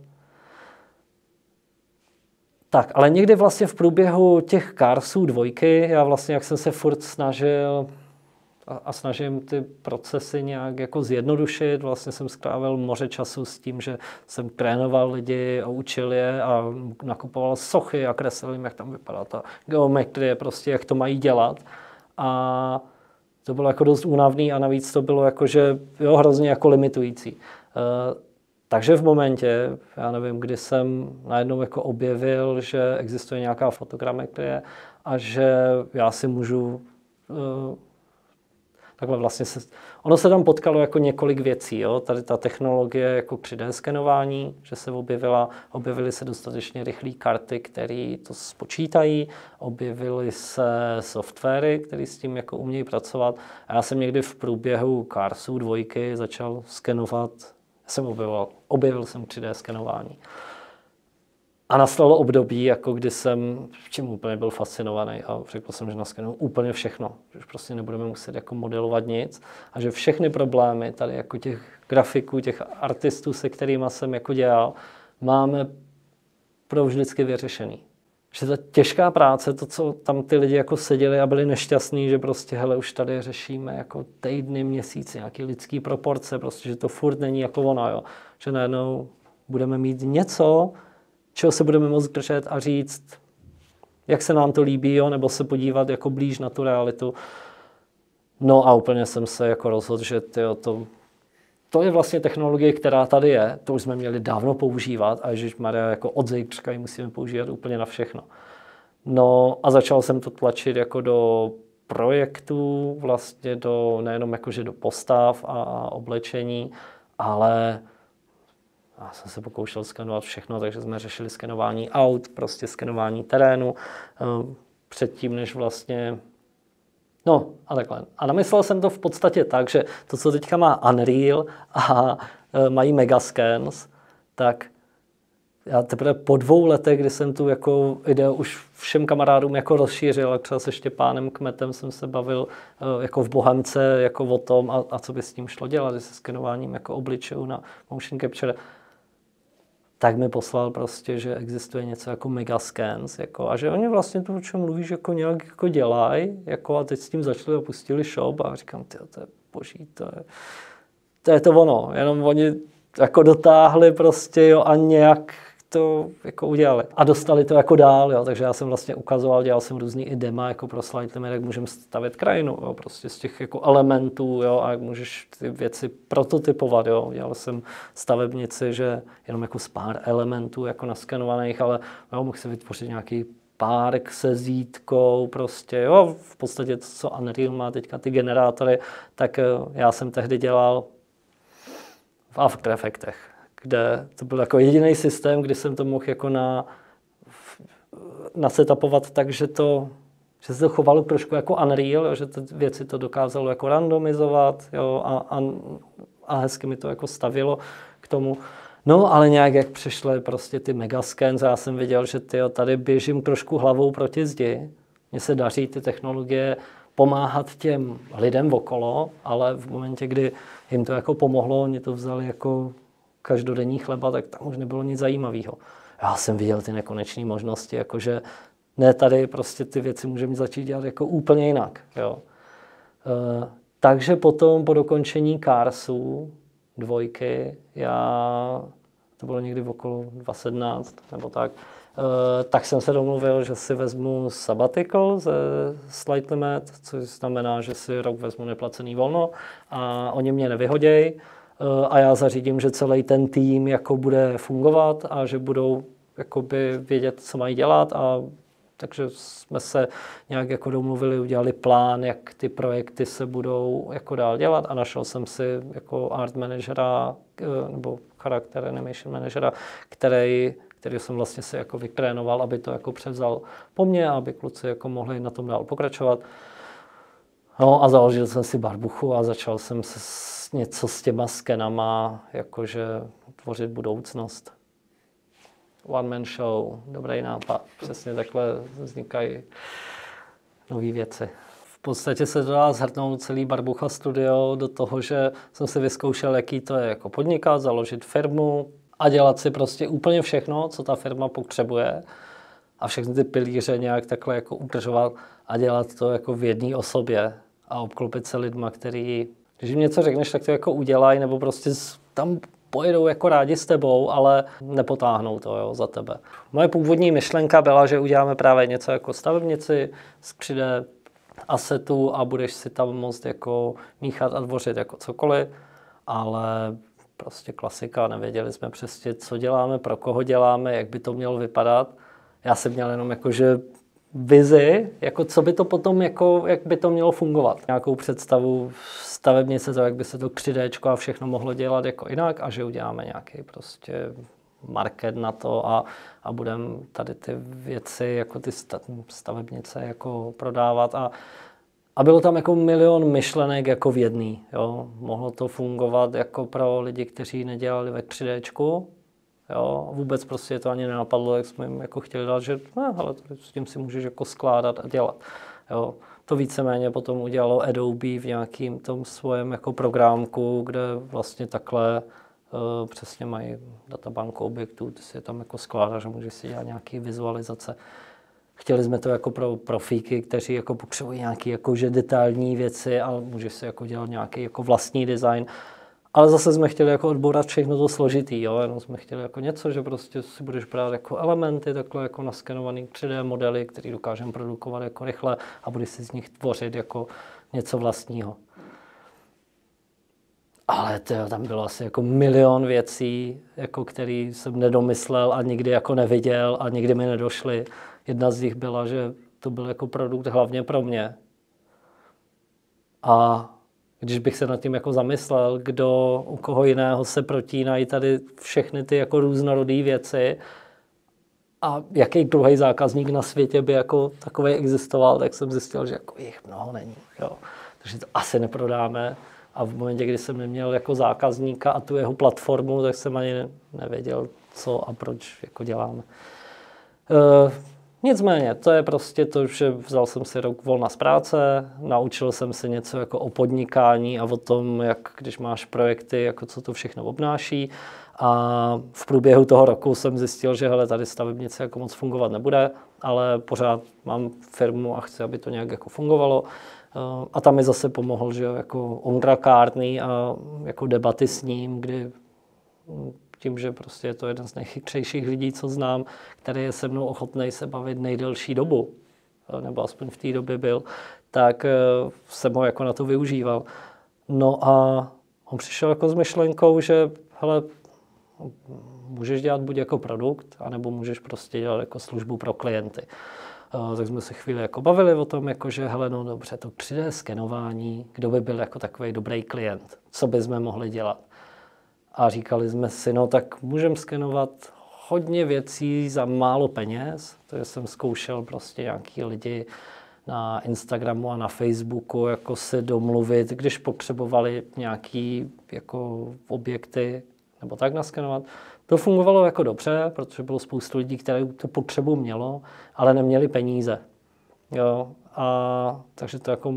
Speaker 1: Tak, ale někdy vlastně v průběhu těch Carsů 2, já vlastně, jak jsem se furt snažil a snažím ty procesy nějak jako zjednodušit, vlastně jsem strávil moře času s tím, že jsem trénoval lidi a učil je a nakupoval sochy a kreslil jim, jak tam vypadá ta geometrie, prostě jak to mají dělat. A to bylo jako dost únavný a navíc to bylo jako, že jo, hrozně jako limitující. Takže v momentě, já nevím, kdy jsem najednou jako objevil, že existuje nějaká fotogrametrie a že já si můžu takhle vlastně ono se tam potkalo jako několik věcí, jo? Tady ta technologie jako 3D skenování, že se objevily se dostatečně rychlé karty, které to spočítají, objevily se softwary, které s tím jako umějí pracovat. A já jsem někdy v průběhu Carsů 2 začal skenovat, objevil jsem 3D skenování. A nastalo období, jako kdy jsem čím úplně byl fascinovaný a řekl jsem, že naskenuju úplně všechno, že už prostě nebudeme muset jako modelovat nic a že všechny problémy tady jako těch grafiků, těch artistů, se kterými jsem jako dělal, máme pro vždycky vyřešený. Že ta těžká práce, to, co tam ty lidi jako seděli a byli nešťastní, že prostě hele, už tady řešíme jako týdny, měsíce, nějaký lidský proporce, prostě, že to furt není jako ono, jo. Že najednou budeme mít něco, čeho se budeme moct držet a říct, jak se nám to líbí, jo, nebo se podívat jako blíž na tu realitu. No a úplně jsem se jako rozhodl, že to je vlastně technologie, která tady je, to už jsme měli dávno používat a ježišmarja, jako od zítřka ji musíme používat úplně na všechno. No a začal jsem to tlačit jako do projektů, vlastně nejenom jakože do postav a oblečení, ale já jsem se pokoušel skenovat všechno, takže jsme řešili skenování aut, prostě skenování terénu, předtím, než vlastně. No a takhle. A namyslel jsem to v podstatě tak, že to, co teďka má Unreal a mají Megascans, tak já teprve po 2 letech, kdy jsem tu jako ideu už všem kamarádům jako rozšířil, a třeba se Štěpánem Kmetem jsem se bavil jako v Bohemce jako o tom, a co by s tím šlo dělat, se skenováním jako obličejů na motion capture, tak mi poslal prostě, že existuje něco jako Megascans, jako, a že oni vlastně to, o čem mluvíš, jako nějak jako dělají, jako, a teď s tím začali a pustili shop a říkám, tyjo, to je boží, to je to ono, jenom oni jako dotáhli prostě, jo, a nějak to jako udělali. A dostali to jako dál, jo, takže já jsem vlastně ukazoval, dělal jsem různý i dema jako pro Slightly, jak můžeme stavět krajinu, jo, prostě z těch jako elementů, jo, a jak můžeš ty věci prototypovat, jo. Dělal jsem stavebnici, že jenom jako z pár elementů jako naskenovaných, ale jo, mohl si vytvořit nějaký park se zítkou, prostě, jo, v podstatě to, co Unreal má teďka ty generátory, tak já jsem tehdy dělal v After Effectech, kde to byl jako jediný systém, kdy jsem to mohl jako nasetupovat tak, že se to chovalo trošku jako Unreal, jo, že ty věci to dokázalo jako randomizovat, jo, a hezky mi to jako stavilo k tomu. No, ale nějak jak přišly prostě ty Megascans, já jsem viděl, že tady běžím trošku hlavou proti zdi. Mně se daří ty technologie pomáhat těm lidem okolo, ale v momentě, kdy jim to jako pomohlo, oni to vzali jako každodenní chleba, tak tam už nebylo nic zajímavého. Já jsem viděl ty nekonečné možnosti, jakože ne, tady prostě ty věci můžeme začít dělat jako úplně jinak. Jo. Takže potom po dokončení Carsů 2, to bylo někdy okolo 2017 nebo tak, tak jsem se domluvil, že si vezmu sabbatical ze Slightly Mad, což znamená, že si rok vezmu neplacený volno a oni mě nevyhoděj a já zařídím, že celý ten tým jako bude fungovat a že budou jakoby vědět, co mají dělat, a takže jsme se nějak jako domluvili, udělali plán, jak ty projekty se budou jako dál dělat, a našel jsem si jako art manažera nebo charakter animation manažera, který jsem vlastně si jako vytrénoval, aby to jako převzal po mně, aby kluci jako mohli na tom dál pokračovat. No a založil jsem si barbuchu a začal jsem něco s těma skenama, jakože tvořit budoucnost. One man show, dobrý nápad. Přesně takhle vznikají nové věci. V podstatě se to dá shrnout celý Barbucha Studio do toho, že jsem si vyzkoušel, jaký to je jako podnikat, založit firmu a dělat si prostě úplně všechno, co ta firma potřebuje, a všechny ty pilíře nějak takhle jako udržovat a dělat to jako v jedné osobě a obklopit se lidma, který, když jim něco řekneš, tak to jako udělají, nebo prostě tam pojedou jako rádi s tebou, ale nepotáhnou to, jo, za tebe. Moje původní myšlenka byla, že uděláme právě něco jako stavebnici z 3D asetu a budeš si tam moct jako míchat a tvořit jako cokoliv, ale prostě klasika, nevěděli jsme přesně, co děláme, pro koho děláme, jak by to mělo vypadat. Já jsem měl jenom jakože vizi, jako co by to potom, jako, jak by to mělo fungovat. Nějakou představu stavebnice, to, jak by se to 3D a všechno mohlo dělat jako jinak, a že uděláme nějaký prostě market na to a budeme tady ty věci, jako ty stavebnice jako prodávat, a bylo tam jako milion myšlenek jako v jedný. Jo. Mohlo to fungovat jako pro lidi, kteří nedělali ve 3D, Jo, vůbec prostě to ani nenapadlo, jak jsme jim jako chtěli dát, že hele, s tím si můžeš jako skládat a dělat. Jo. To víceméně potom udělalo Adobe v nějakým tom svém jako programku, kde vlastně takhle přesně mají databanku objektů, ty si je tam jako skládáš a můžeš si dělat nějaké vizualizace. Chtěli jsme to jako pro profíky, kteří jako potřebují nějaké jakože detailní věci, ale můžeš si jako dělat nějaký jako vlastní design. Ale zase jsme chtěli jako odbourat všechno to složitý, jo? Jenom jsme chtěli jako něco, že prostě si budeš brát jako elementy, takhle jako naskenovaný 3D modely, které dokážeme produkovat jako rychle a budeš si z nich tvořit jako něco vlastního. Ale tam bylo asi jako milion věcí, jako který jsem nedomyslel a nikdy jako neviděl a nikdy mi nedošly. Jedna z nich byla, že to byl jako produkt hlavně pro mě. A když bych se nad tím jako zamyslel, u koho jiného se protínají tady všechny ty jako různorodé věci a jaký druhý zákazník na světě by jako takový existoval, tak jsem zjistil, že jako jich mnoho není. Jo. Takže to asi neprodáme. A v momentě, kdy jsem neměl jako zákazníka a tu jeho platformu, tak jsem ani nevěděl, co a proč jako děláme. Nicméně, to je prostě to, že vzal jsem si rok volna z práce, naučil jsem se něco jako o podnikání a o tom, jak když máš projekty, jako co to všechno obnáší. A v průběhu toho roku jsem zjistil, že hele, tady stavebnice jako moc fungovat nebude, ale pořád mám firmu a chci, aby to nějak jako fungovalo. A tam mi zase pomohl, že jako Ondra Kárný a jako debaty s ním, kdy tím, že prostě je to jeden z nejchytřejších lidí, co znám, který je se mnou ochotný se bavit nejdelší dobu, nebo aspoň v té době byl, tak jsem ho jako na to využíval. No a on přišel jako s myšlenkou, že hele, můžeš dělat buď jako produkt, anebo můžeš prostě dělat jako službu pro klienty. Tak jsme se chvíli jako bavili o tom, jako že hele, no dobře, to 3D skenování, kdo by byl jako takový dobrý klient, co bychom mohli dělat. A říkali jsme si, no tak můžeme skenovat hodně věcí za málo peněz. Takže jsem zkoušel prostě nějaký lidi na Instagramu a na Facebooku jako se domluvit, když potřebovali nějaký jako objekty nebo tak naskenovat. To fungovalo jako dobře, protože bylo spoustu lidí, které tu potřebu mělo, ale neměli peníze. Jo, a takže to jako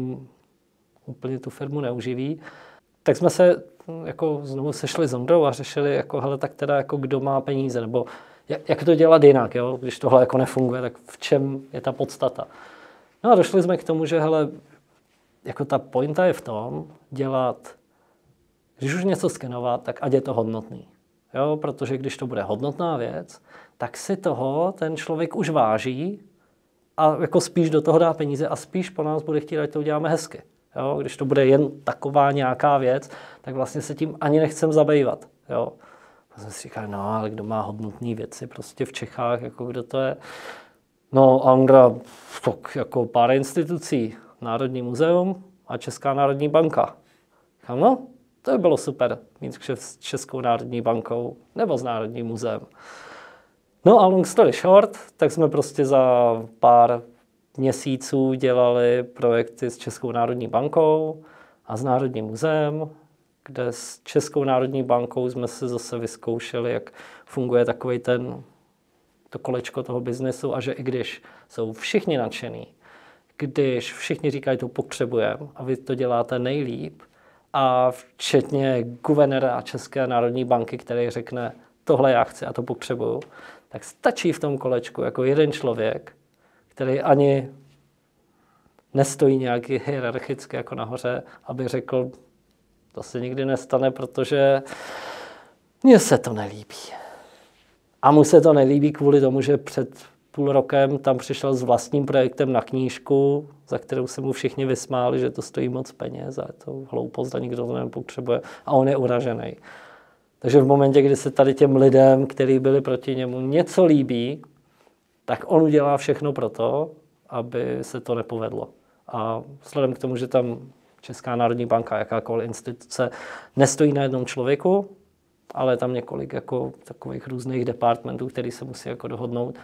Speaker 1: úplně tu firmu neuživí. Tak jsme se jako znovu sešli s Ondrou a řešili, jako, hele, tak teda jako kdo má peníze, nebo jak to dělat jinak, jo? Když tohle jako nefunguje, tak v čem je ta podstata. No a došli jsme k tomu, že hele, jako ta pointa je v tom dělat, když už něco skenovat, tak ať je to hodnotný. Jo? Protože když to bude hodnotná věc, tak si toho ten člověk už váží a jako spíš do toho dá peníze a spíš po nás bude chtít, ať to uděláme hezky. Jo, když to bude jen taková nějaká věc, tak vlastně se tím ani nechcem zabývat. Jo. A jsem si říkal, no, ale kdo má hodnotné věci prostě v Čechách, jako kdo to je? No, Ondra, tak jako pár institucí, Národní muzeum a Česká národní banka. Říkám, no, to by bylo super, mít kšeft s Českou národní bankou nebo s Národním muzeem. No a long story short, tak jsme prostě za pár měsíců dělali projekty s Českou národní bankou a s Národním muzeem, kde s Českou národní bankou jsme se zase vyzkoušeli, jak funguje takový to kolečko toho biznesu a že i když jsou všichni nadšení, když všichni říkají, to potřebujeme a vy to děláte nejlíp a včetně guvernéra České národní banky, který řekne, tohle já chci a to potřebuju, tak stačí v tom kolečku jako jeden člověk, který ani nestojí nějaký hierarchicky jako nahoře, aby řekl, to se nikdy nestane, protože mně se to nelíbí. A mu se to nelíbí kvůli tomu, že před půl rokem tam přišel s vlastním projektem na knížku, za kterou se mu všichni vysmáli, že to stojí moc peněz a je to hloupost a nikdo to nepotřebuje a on je uražený. Takže v momentě, kdy se tady těm lidem, kteří byli proti němu, něco líbí, tak on udělá všechno pro to, aby se to nepovedlo. A vzhledem k tomu, že tam Česká národní banka, jakákoliv instituce, nestojí na jednom člověku, ale je tam několik jako takových různých departmentů, který se musí jako dohodnout,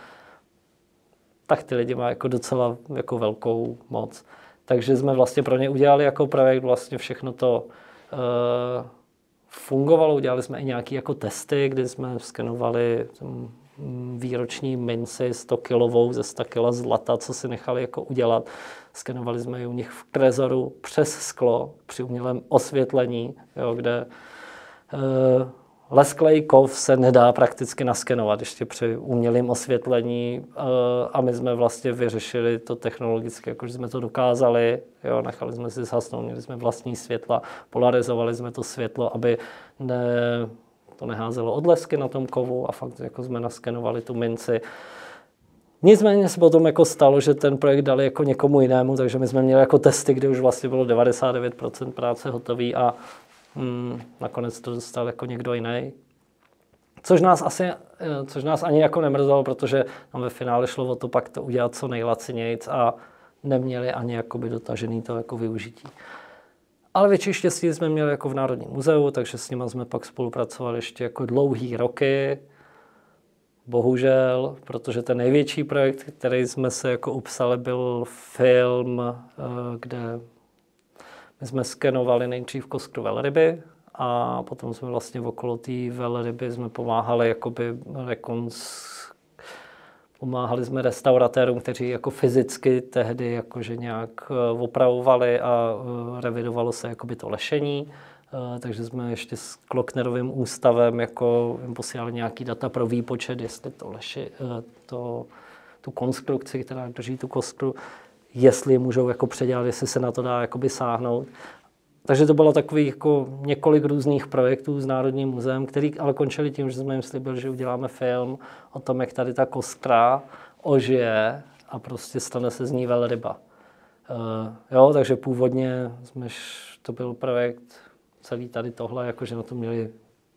Speaker 1: tak ty lidi má jako docela jako velkou moc. Takže jsme vlastně pro ně udělali jako projekt vlastně všechno fungovalo. Udělali jsme i nějaké jako testy, kdy jsme skenovali výroční minci 100 kilovou ze 100 kg zlata, co si nechali jako udělat. Skenovali jsme ji u nich v Trezoru přes sklo při umělém osvětlení, jo, kde lesklej kov se nedá prakticky naskenovat ještě při umělém osvětlení a my jsme vlastně vyřešili to technologicky, jakože jsme to dokázali, jo, nechali jsme si zhasnout, měli jsme vlastní světla, polarizovali jsme to světlo, aby to neházelo odlesky na tom kovu a fakt jako jsme naskenovali tu minci. Nicméně se potom jako stalo, že ten projekt dali jako někomu jinému, takže my jsme měli jako testy, kde už vlastně bylo 99% práce hotový a nakonec to dostal jako někdo jiný. Což nás ani jako nemrzelo, protože nám ve finále šlo o to pak to udělat co nejlacinějc a neměli ani jakoby dotažený to jako využití. Ale větší štěstí jsme měli jako v Národním muzeu, takže s nimi jsme pak spolupracovali ještě jako dlouhý roky. Bohužel, protože ten největší projekt, který jsme se jako upsali, byl film, kde my jsme skenovali nejdřív kostru velryby a potom jsme vlastně okolo té velryby jsme pomáhali jakoby pomáhali jsme restauratérům, kteří jako fyzicky tehdy jakože nějak opravovali a revidovalo se jakoby to lešení. Takže jsme ještě s Klocknerovým ústavem jako jim posílali nějaký data pro výpočet, jestli tu konstrukci, která drží tu kostru, jestli je můžou jako předělat, jestli se na to dá jakoby sáhnout. Takže to bylo takových jako několik různých projektů s Národním muzeem, který ale končili tím, že jsme jim slíbili, že uděláme film o tom, jak tady ta kostra ožije a prostě stane se z ní velryba. Jo, takže původně to byl projekt celý tady tohle, jakože na to měli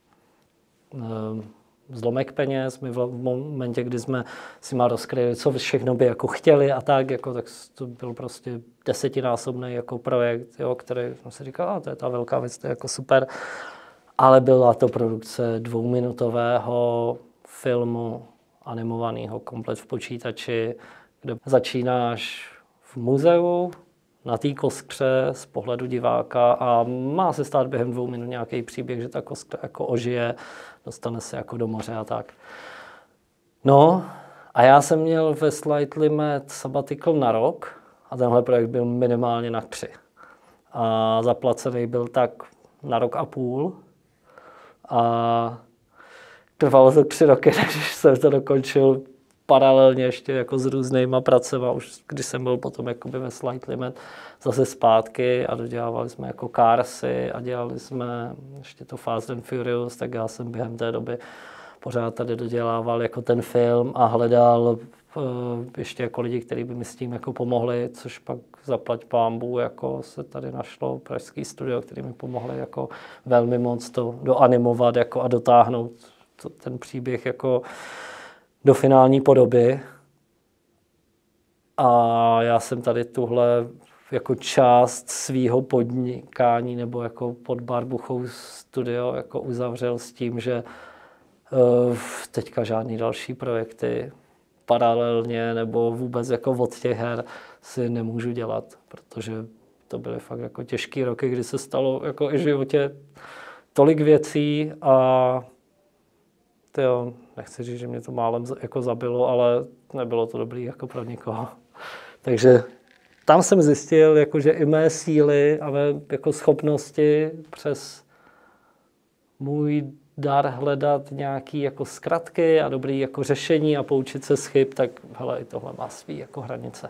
Speaker 1: zlomek peněz. My v momentě, kdy jsme si má rozkryli, co všechno by jako chtěli a tak, jako, tak to byl prostě 10násobný jako projekt, jo, který jsem si říkal, to je ta velká věc, to je jako super. Ale byla to produkce 2minutového filmu animovaného komplet v počítači, kde začínáš v muzeu, na té kostře z pohledu diváka a má se stát během 2 minut nějaký příběh, že ta kostra jako ožije, dostane se jako do moře a tak. No a já jsem měl ve Slight Limit sabbatical na rok a tenhle projekt byl minimálně na 3. A zaplacený byl tak na 1,5 roku a trvalo to 3 roky, než jsem to dokončil paralelně ještě jako s různýma pracema, už když jsem byl potom jakoby ve Slight Limit zase zpátky a dodělávali jsme jako Carsy a dělali jsme ještě to Fast and Furious, tak já jsem během té doby pořád tady dodělával jako ten film a hledal ještě jako lidi, kteří by mi s tím jako pomohli, což pak zaplať pánbů, jako se tady našlo pražský studio, který mi pomohli jako velmi moc to doanimovat jako a dotáhnout ten příběh jako do finální podoby. A já jsem tady tuhle jako část svýho podnikání nebo jako pod Barbuchou studio jako uzavřel s tím, že teďka žádný další projekty paralelně nebo vůbec jako od těch her si nemůžu dělat, protože to byly fakt jako těžké roky, kdy se stalo jako i v životě tolik věcí a tyjo, nechci říct, že mě to málem jako zabilo, ale nebylo to dobrý jako pro nikoho. Takže tam jsem zjistil, jako, že i mé síly a mé jako schopnosti přes můj dar hledat nějaké jako zkratky a dobré jako řešení a poučit se z chyb, tak hele, i tohle má svý jako hranice.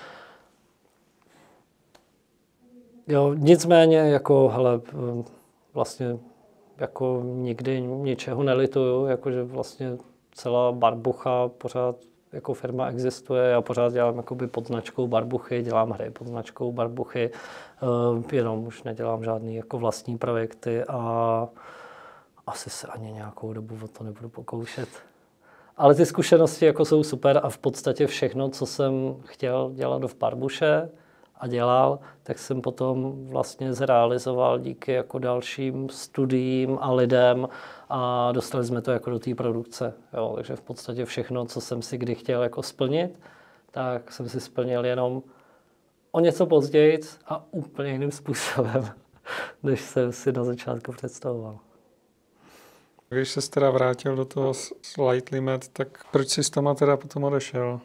Speaker 1: Jo, nicméně jako hele, vlastně jako nikdy ničeho nelituju, jakože vlastně celá Barbucha pořád jako firma existuje, já pořád dělám jakoby pod značkou Barbuchy, dělám hry pod značkou Barbuchy, jenom už nedělám žádný jako vlastní projekty a asi se ani nějakou dobu o to nebudu pokoušet. Ale ty zkušenosti jako jsou super a v podstatě všechno, co jsem chtěl dělat v Barbuše a dělal, tak jsem potom vlastně zrealizoval díky jako dalším studiím a lidem a dostali jsme to jako do té produkce. Jo, takže v podstatě všechno, co jsem si kdy chtěl jako splnit, tak jsem si splnil jenom o něco později a úplně jiným způsobem, než jsem si na začátku představoval.
Speaker 2: Když se teda vrátil do toho Slight Limit, tak proč jsi s tama teda potom odešel?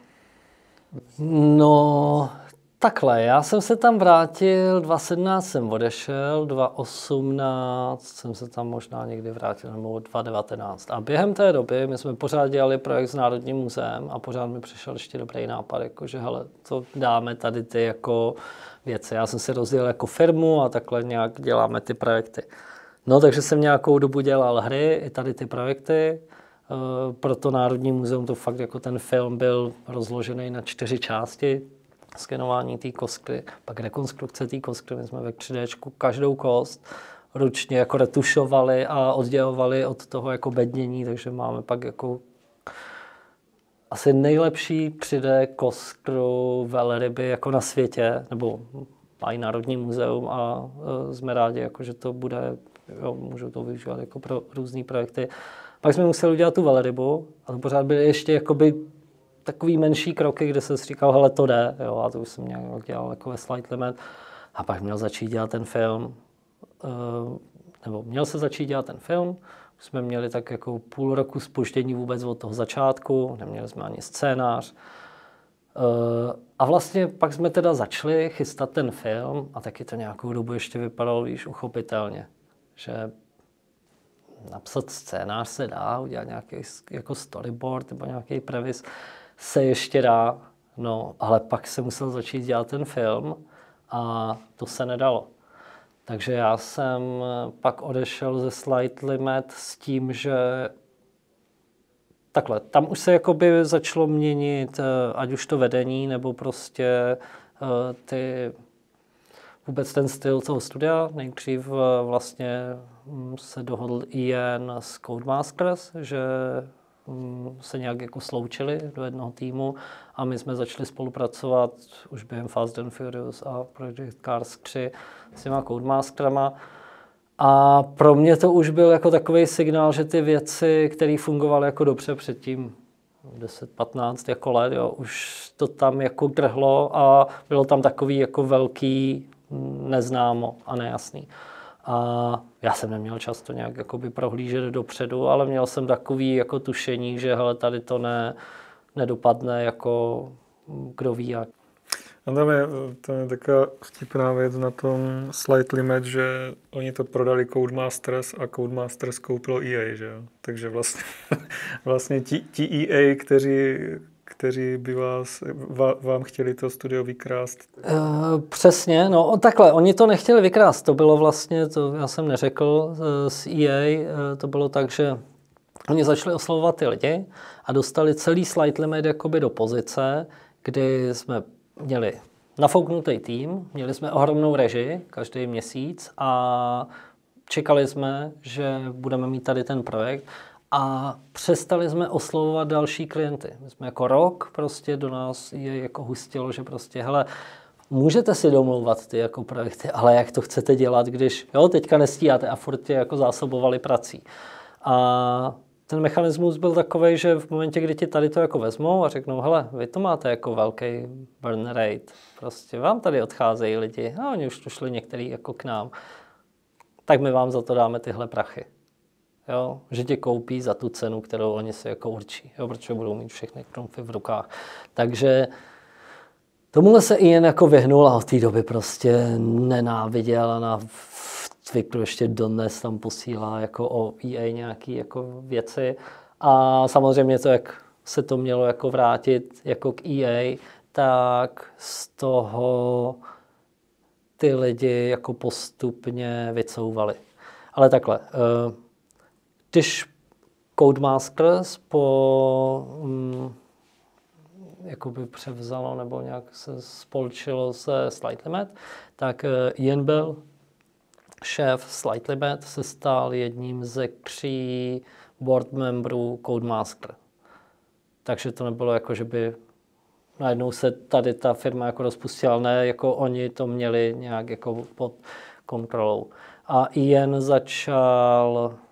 Speaker 1: No, takhle, já jsem se tam vrátil, 2017 jsem odešel, 2018 jsem se tam možná někdy vrátil, nebo 2019. A během té doby my jsme pořád dělali projekt s Národním muzeem a pořád mi přišel ještě dobrý nápad, jako že hele, to dáme tady ty jako věci. Já jsem si rozjel jako firmu a takhle nějak děláme ty projekty. No, takže jsem nějakou dobu dělal hry, i tady ty projekty. Pro to Národní muzeum to fakt jako ten film byl rozložený na 4 části. Skenování té kostky, pak rekonstrukce té kostky. My jsme ve 3Dčku každou kost ručně jako retušovali a oddělovali od toho jako bednění, takže máme pak jako asi nejlepší 3D kostru velryby jako na světě, nebo mají Národní muzeum a jsme rádi, jako, že to bude, jo, můžou to využívat jako pro různé projekty. Pak jsme museli udělat tu velrybu, ale pořád byly ještě jakoby takový menší kroky, kde jsem si říkal, hele, to jde, jo, a to už jsem nějak dělal jako ve Slight Limit. A pak měl začít dělat ten film, měl se začít dělat ten film, už jsme měli tak jako půl roku zpoždění vůbec od toho začátku, neměli jsme ani scénář. A vlastně pak jsme teda začali chystat ten film a taky to nějakou dobu ještě vypadalo, víš, uchopitelně, že napsat scénář se dá, udělat nějaký jako storyboard nebo nějaký previs se ještě dá, no, ale pak se musel začít dělat ten film a to se nedalo. Takže já jsem pak odešel ze Slight Limit s tím, že takhle, tam už se jakoby začalo měnit, ať už to vedení, nebo prostě vůbec ten styl toho studia. Nejdřív vlastně se dohodl Ian s Codemasters, že se nějak jako sloučili do jednoho týmu a my jsme začali spolupracovat už během Fast and Furious a Project Cars 3 s těma Codemasterama. A pro mě to už byl jako takový signál, že ty věci, které fungovaly jako dobře předtím 10-15 jako let, jo, už to tam jako drhlo a bylo tam takový jako velký neznámo a nejasný. A já jsem neměl často nějak jakoby prohlížet dopředu, ale měl jsem takový jako tušení, že hele, tady to nedopadne jako kdo ví jak.
Speaker 2: A tam je taková vtipná věc na tom Slight Limit, že oni to prodali Codemasters a Codemasters koupilo EA, že jo? Takže vlastně ti EA, kteří by vám chtěli to studio vykrást.
Speaker 1: Přesně, no takhle, oni to nechtěli vykrást, to bylo vlastně, to já jsem neřekl z EA, to bylo tak, že oni začali oslovovat ty lidi a dostali celý Slight Limit jakoby do pozice, kdy jsme měli nafouknutý tým, měli jsme ohromnou režii každý měsíc a čekali jsme, že budeme mít tady ten projekt a přestali jsme oslovovat další klienty. My jsme jako rok prostě do nás je jako hustilo, že prostě hele, můžete si domlouvat ty jako projekty, ale jak to chcete dělat, když jo, teďka nestíháte a furt tě jako zásobovali prací. A ten mechanismus byl takový, že v momentě, kdy ti tady to jako vezmou a řeknou, hele, vy to máte jako velký burn rate, prostě vám tady odcházejí lidi a oni už tu šli některý jako k nám, tak my vám za to dáme tyhle prachy. Jo, že tě koupí za tu cenu, kterou oni si jako určí, jo, protože budou mít všechny trumfy v rukách. Takže tomuhle se Ian jako vyhnul a od té doby prostě nenáviděl a na Twitteru ještě dodnes tam posílá jako o EA nějaký jako věci. A samozřejmě to, jak se to mělo jako vrátit jako k EA, tak z toho ty lidi jako postupně vycouvali. Ale takhle, když Codemasters jakoby převzalo nebo nějak se spolčilo se Slight Limit, tak Ian byl šéf Slight Limit, se stal jedním ze 3 board memberů Codemaster. Takže to nebylo jako, že by najednou se tady ta firma jako rozpustila, ne, jako oni to měli nějak jako pod kontrolou. A Ian začal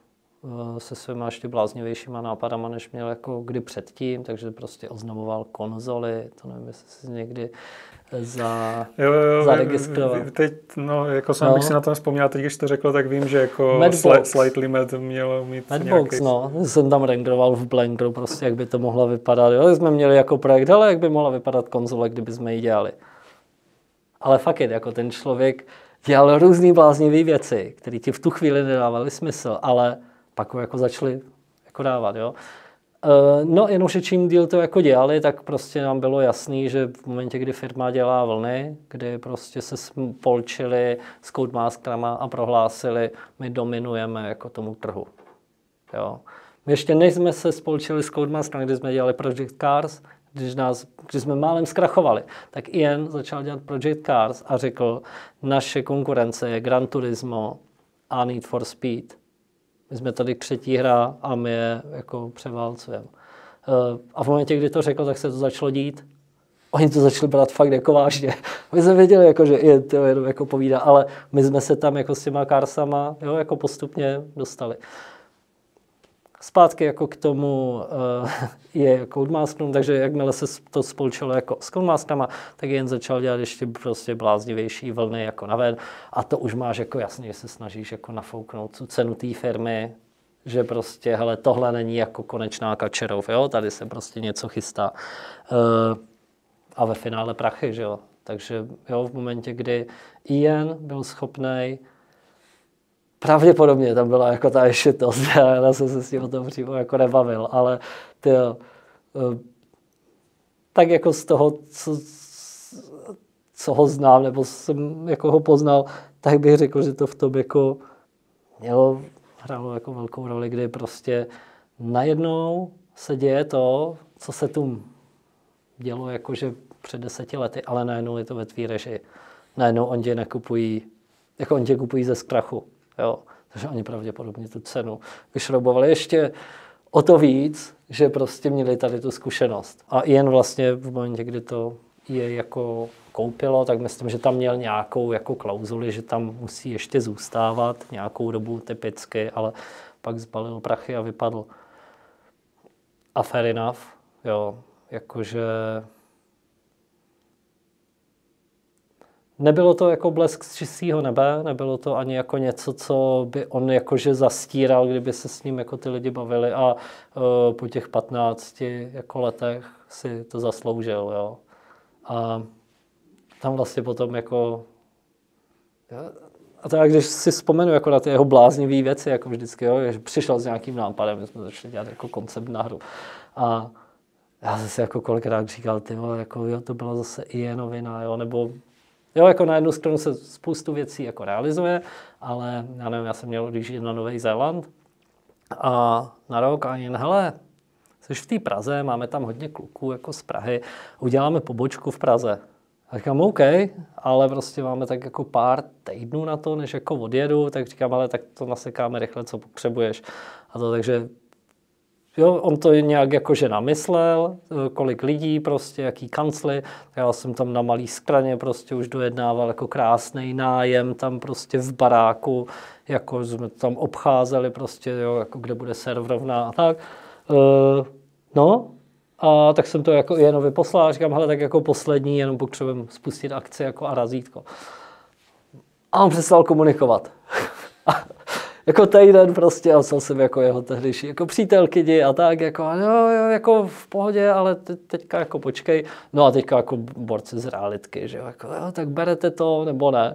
Speaker 1: se svýma ještě bláznivějšíma nápadama, než měl jako kdy předtím, takže prostě oznamoval konzoly, to nevím, jestli si někdy zaregistroval.
Speaker 2: Teď, no, jako jsem bych si na tom vzpomněl, teď, když to řekl, tak vím, že jako Slightly Mad mělo mít
Speaker 1: Madbox,
Speaker 2: nějaký...
Speaker 1: no, jsem tam renderoval v Blenderu, prostě jak by to mohlo vypadat, jo, jsme měli jako projekt, hele, jak by mohla vypadat konzole, kdyby jsme ji dělali. Ale fakt je, jako ten člověk dělal různý bláznivý věci, které ti v tu chvíli nedávaly smysl, ale pak ho jako začali jako dávat, jo. No, jenomže čím díl to jako dělali, tak prostě nám bylo jasný, že v momentě, kdy firma dělá vlny, kdy prostě se spolčili s Codemasterama a prohlásili, my dominujeme jako tomu trhu, jo. My ještě než jsme se spolčili s Codemasterem, kdy jsme dělali Project Cars, když jsme málem zkrachovali, tak Ian začal dělat Project Cars a řekl, naše konkurence je Gran Turismo a Need for Speed. My jsme tady třetí hra a my je jako převálcujeme. A v momentě, kdy to řekl, tak se to začalo dít. Oni to začali brát fakt jako vážně. My jsme věděli, jako, že Ian to jenom jako povídá, ale my jsme se tam jako s těma Carsama jako postupně dostali. Zpátky jako k tomu je Codemasterům, takže jakmile se to spolčilo jako s Codemasterama, tak jen začal dělat ještě prostě bláznivější vlny jako naven a to už máš jako jasně, že se snažíš jako nafouknout tu cenu té firmy, že prostě, hele, tohle není jako konečná Kačerov, jo, tady se prostě něco chystá a ve finále prachy, že jo, takže jo, v momentě, kdy Ian byl schopnej pravděpodobně tam byla jako ta ješitost, já jsem se s tím o tom přímo jako nebavil, ale tyjo, tak jako z toho, co ho znám, nebo jsem jako ho poznal, tak bych řekl, že to v tom jako hrálo jako velkou roli, kdy prostě najednou se děje to, co se tu dělo jakože před 10 lety, ale najednou je to ve tvý režii. Najednou on tě nekupují, jako on tě kupují ze strachu. Jo, takže oni pravděpodobně tu cenu vyšroubovali ještě o to víc, že prostě měli tady tu zkušenost. A jen vlastně v momentě, kdy to je jako koupilo, tak myslím, že tam měl nějakou jako klauzuli, že tam musí ještě zůstávat nějakou dobu typicky, ale pak zbalil prachy a vypadl. A fair enough, jo, jakože nebylo to jako blesk z čistého nebe, nebylo to ani jako něco, co by on jakože zastíral, kdyby se s ním jako ty lidi bavili a po těch 15 jako letech si to zasloužil, jo. A tam vlastně potom jako a to když si vzpomenu jako na ty jeho bláznivý věci, jako vždycky, jo, že přišel s nějakým nápadem, my jsme začali dělat jako koncept na hru. A já jsem si jako kolikrát říkal, ty vole, jako jo, to byla zase i novina, jo, nebo jo, jako na jednu stranu se spoustu věcí jako realizuje, ale já nevím, já jsem měl odjíždět na Nový Zéland a na rok a jen, hele, jsi v té Praze, máme tam hodně kluků jako z Prahy, uděláme pobočku v Praze. A říkám, OK, ale prostě máme tak jako pár týdnů na to, než jako odjedu, tak říkám, ale tak to nasekáme rychle, co potřebuješ. A to takže jo, on to nějak jakože namyslel, kolik lidí prostě, jaký kancly. Já jsem tam na malý Skraně prostě už dojednával jako krásný nájem tam prostě v baráku, jako jsme tam obcházeli prostě, jo, jako kde bude serverovna a tak. No, a tak jsem to jako Janovi poslal, říkám, hele, tak jako poslední, jenom potřebujeme spustit akci jako a razítko. A on přestal komunikovat. Jako týden prostě a psal jsem jako jeho tehdejší jako přítelkyni a tak, jako, jo, jako v pohodě, ale teďka jako počkej. No a teďka jako borci z realitky, že jako, jo, tak berete to, nebo ne.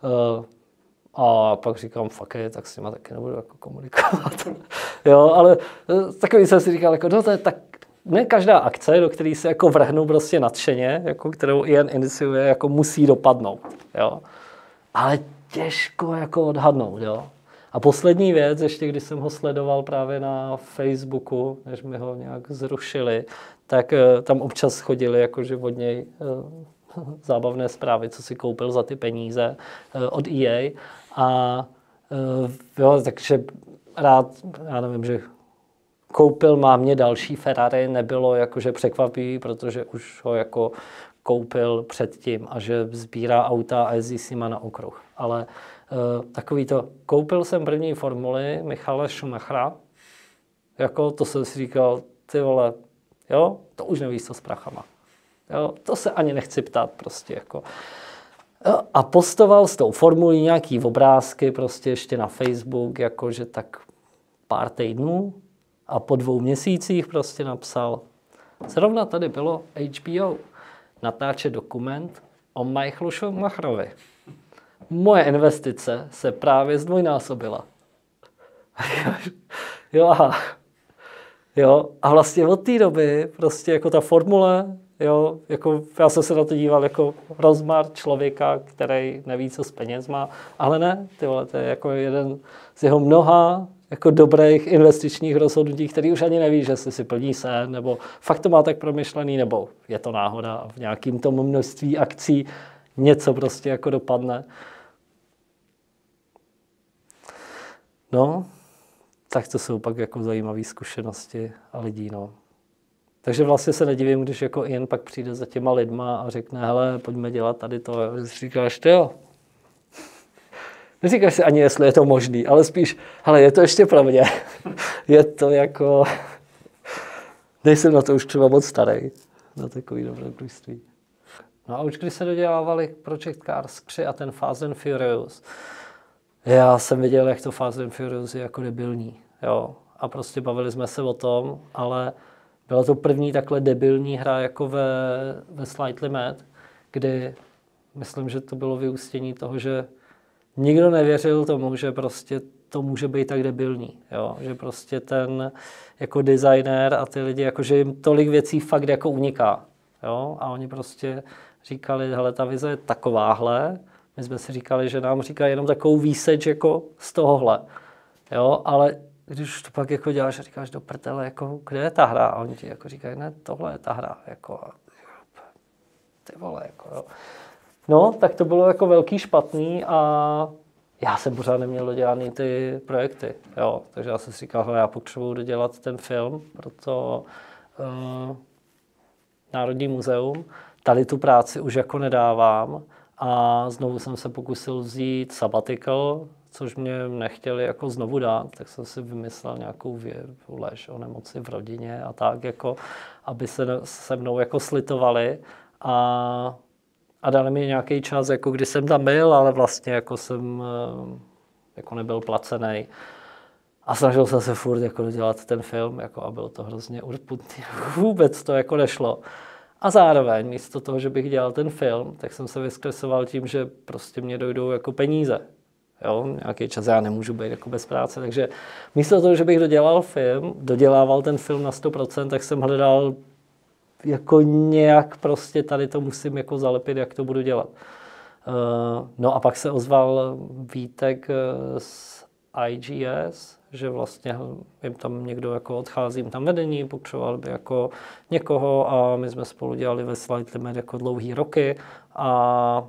Speaker 1: A pak říkám, fuck it, tak s nima taky nebudu jako komunikovat. Jo, ale takový jsem si říkal, jako, no to je tak, ne každá akce, do které se jako vrhnou prostě nadšeně, jako kterou Ian iniciuje, jako musí dopadnout, jo. Ale těžko jako odhadnout, jo. A poslední věc, ještě když jsem ho sledoval právě na Facebooku, než mi ho nějak zrušili, tak tam občas chodili jakože od něj zábavné zprávy, co si koupil za ty peníze od EA. A jo, takže rád, já nevím, že koupil mámě další Ferrari, nebylo jakože překvapivý, protože už ho jako koupil předtím a že sbírá auta a jezdí s nima na okruh. Ale Takový to, koupil jsem první formuli Michaela Schumachera, jako to jsem si říkal, ty vole, jo, to už nevíš, co s prachama. Jo, to se ani nechci ptát prostě, jako. Jo, a postoval s tou formulí nějaký obrázky prostě ještě na Facebook, jakože tak pár týdnů a po 2 měsících prostě napsal, zrovna tady bylo HBO natáčet dokument o Michaelu Schumacherovi. Moje investice se právě zdvojnásobila. Jo, aha. Jo, a vlastně od té doby prostě jako ta formule, jo, jako já jsem se na to díval jako rozmar člověka, který neví, co s penězma, ale ne, ty vole, to je jako jeden z jeho mnoha jako dobrých investičních rozhodnutí, který už ani neví, že si plní sen, nebo fakt to má tak promyšlený, nebo je to náhoda a v nějakým tom množství akcí něco prostě jako dopadne. No, tak to jsou pak jako zajímavé zkušenosti a lidí, no. Takže vlastně se nedivím, když jako Ian pak přijde za těma lidma a řekne, hele, pojďme dělat tady to. A říkáš, ty jo. Neříkáš si ani, jestli je to možný, ale spíš, hele, je to ještě pro mě. Je to jako... Nejsem na to už třeba moc starý, na takový dobrodružství. No a už když se dodělávali Project Cars 3 a ten Fast and Furious, já jsem viděl, jak to Fast and Furious je jako debilní, jo. A prostě bavili jsme se o tom, ale byla to první takhle debilní hra jako ve Slightly Mad, kdy myslím, že to bylo vyústění toho, že nikdo nevěřil tomu, že prostě to může být tak debilní, jo. Že prostě ten jako designér a ty lidi, jako že jim tolik věcí fakt jako uniká, jo. A oni prostě říkali, hele, ta vize je takováhle. My jsme si říkali, že nám říká jenom takovou výseč jako z tohohle. Jo, ale když to pak jako děláš a říkáš do prdele, jako, kde je ta hra? A oni ti jako říkají, ne, tohle je ta hra. Jako, ty vole, jako, jo. No, tak to bylo jako velký špatný a já jsem pořád neměl dodělaný ty projekty. Jo. Takže já jsem si říkal, hele, já potřebuji dodělat ten film pro to Národní muzeum. Tady tu práci už jako nedávám. A znovu jsem se pokusil vzít sabbatical, což mě nechtěli jako znovu dát, tak jsem si vymyslel nějakou lež o nemoci v rodině a tak, jako, aby se mnou jako slitovali a dali mi nějaký čas, jako kdy jsem tam byl, ale vlastně jako jsem jako nebyl placený. A snažil jsem se furt jako dodělat ten film, jako, a bylo to hrozně urputný. Vůbec to jako nešlo. A zároveň, místo toho, že bych dělal ten film, tak jsem se vyskresoval tím, že prostě mě dojdou jako peníze. Jo, nějaký čas já nemůžu být jako bez práce, takže místo toho, že bych dodělával ten film na 100%, tak jsem hledal jako nějak prostě tady to musím jako zalepit, jak to budu dělat. No a pak se ozval Vítek z IGS, že vlastně jim tam někdo jako odchází, jim tam vedení, potřeboval by jako někoho a my jsme spolu dělali ve Slightly Mad jako dlouhý roky a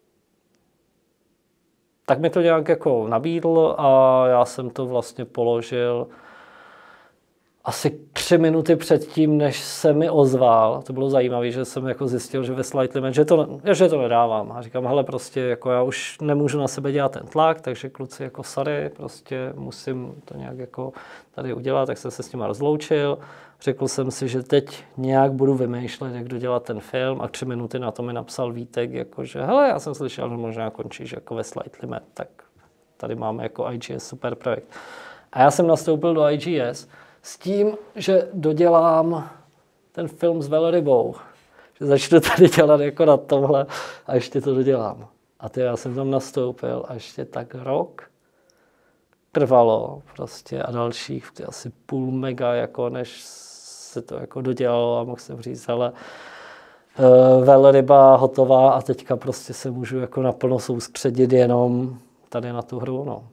Speaker 1: tak mi to nějak jako nabídl a já jsem to vlastně položil asi 3 minuty předtím, než se mi ozval. To bylo zajímavé, že jsem jako zjistil, že ve Slightly Mad, že to nedávám. A říkám, hele, prostě jako já už nemůžu na sebe dělat ten tlak, takže kluci jako sorry, prostě musím to nějak jako tady udělat, tak jsem se s nima rozloučil. Řekl jsem si, že teď nějak budu vymýšlet, jak dodělat ten film a 3 minuty na to mi napsal Vítek, jako že hele, já jsem slyšel, že možná končíš jako ve Slightly Mad, tak tady máme jako IGS super projekt. A já jsem nastoupil do IGS s tím, že dodělám ten film s velrybou. Že začnu tady dělat jako na tomhle a ještě to dodělám. A já jsem tam nastoupil a ještě tak rok trvalo prostě a dalších asi půl mega, jako než se to jako dodělalo a mohl jsem říct, hele, velryba hotová a teďka prostě se můžu jako naplno soustředit jenom tady na tu hru, no.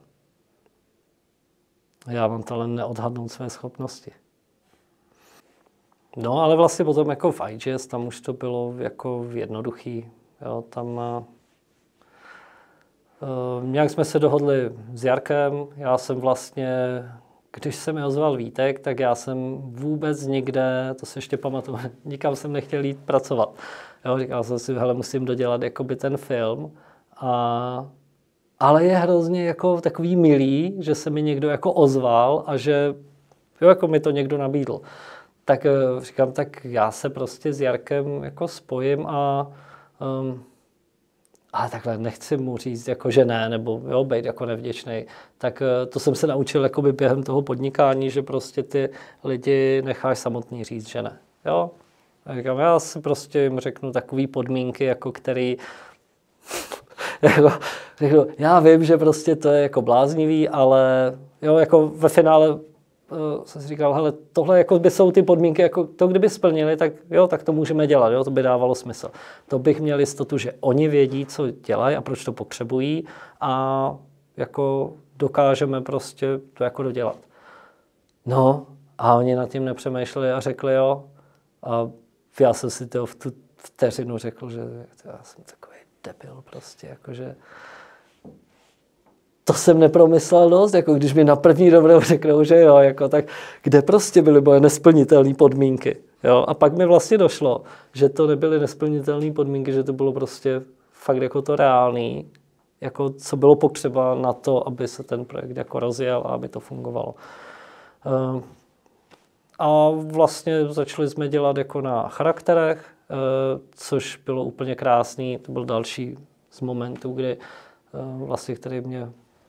Speaker 1: Já mám talent neodhadnout své schopnosti. No, ale vlastně potom jako v IGS, tam už to bylo jako jednoduchý. Jo, tam nějak jsme se dohodli s Jarkem. Já jsem vlastně, když se mi ozval Vítek, tak já jsem vůbec nikde, to se ještě pamatuju, nikam jsem nechtěl jít pracovat. Jo, říkal jsem si, hele, musím dodělat jakoby ten film a ale je hrozně jako takový milý, že se mi někdo jako ozval a že jo, jako mi to někdo nabídl. Tak říkám, tak já se prostě s Jarkem jako spojím ale takhle nechci mu říct, jako že ne, nebo jo, být jako nevděčnej. Tak to jsem se naučil jakoby během toho podnikání, že prostě ty lidi necháš samotný říct, že ne. Jo? A říkám, já si prostě jim řeknu takový podmínky, jako který řeknu, já vím, že prostě to je jako bláznivý, ale jo, jako ve finále jsem si říkal, hele, tohle jako by jsou ty podmínky, jako to kdyby splnili, tak jo, tak to můžeme dělat, jo, to by dávalo smysl. To bych měl jistotu, že oni vědí, co dělají a proč to potřebují a jako dokážeme prostě to jako dodělat. No a oni nad tím nepřemýšleli a řekli jo a já jsem si to v tu vteřinu řekl, že já jsem takový debil prostě, jakože to jsem nepromyslel dost, jako když mi na první dobrou řeknou, že jo, jako tak kde prostě byly moje nesplnitelné podmínky, jo, a pak mi vlastně došlo, že to nebyly nesplnitelné podmínky, že to bylo prostě fakt jako to reálný, jako co bylo potřeba na to, aby se ten projekt jako rozjel a aby to fungovalo. A vlastně začali jsme dělat jako na charakterech, což bylo úplně krásný, to byl další z momentů, kdy vlastně, který mě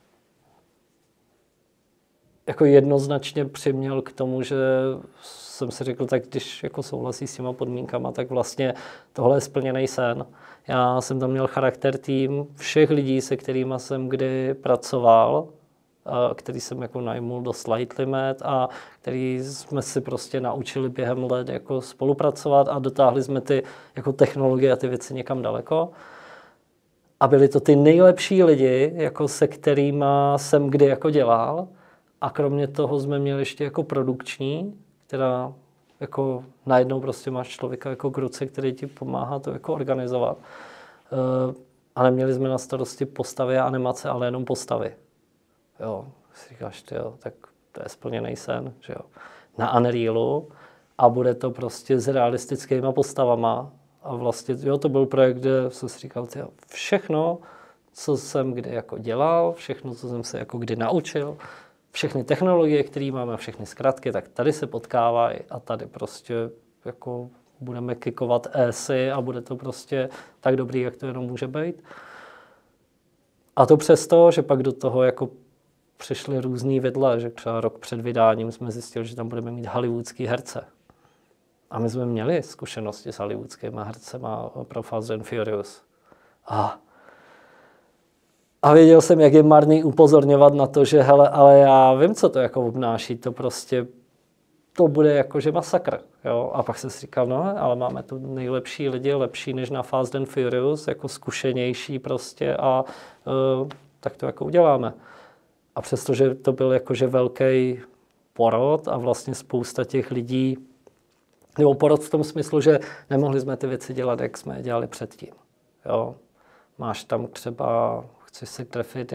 Speaker 1: jako jednoznačně přiměl k tomu, že jsem si řekl, tak když jako souhlasí s těma podmínkama, tak vlastně tohle je splněný sen. Já jsem tam měl charakter tým všech lidí, se kterými jsem kdy pracoval, který jsem jako najmul do Slight Limit a který jsme si prostě naučili během let jako spolupracovat a dotáhli jsme ty jako technologie a ty věci někam daleko. A byli to ty nejlepší lidi, jako se kterými jsem kdy jako dělal. A kromě toho jsme měli ještě jako produkční, která jako najednou prostě máš člověka jako k ruce, který ti pomáhá to jako organizovat. A neměli jsme na starosti postavy a animace, ale jenom postavy. Jo, si říkáš, jo, tak to je splněný sen, že jo. Na Unrealu a bude to prostě s realistickýma postavama. A vlastně, jo, to byl projekt, kde jsem si říkal, jo, všechno, co jsem kdy jako dělal, všechno, co jsem se jako kdy naučil, všechny technologie, které máme, všechny zkratky, tak tady se potkávají a tady prostě jako budeme kickovat ESY a bude to prostě tak dobrý, jak to jenom může být. A to přesto, že pak do toho jako přišly různý vidle, že třeba rok před vydáním jsme zjistili, že tam budeme mít hollywoodský herce. A my jsme měli zkušenosti s hollywoodskými hercema pro Fast and Furious. A věděl jsem, jak je marný upozorňovat na to, že hele, ale já vím, co to jako obnáší, to prostě, to bude jakože masakr, jo. A pak jsem si říkal, no, ale máme tu nejlepší lidi, lepší než na Fast and Furious, jako zkušenější prostě a tak to jako uděláme. A přestože to byl jakože velký porod a vlastně spousta těch lidí, nebo porod v tom smyslu, že nemohli jsme ty věci dělat, jak jsme je dělali předtím, jo. Máš tam třeba, chci se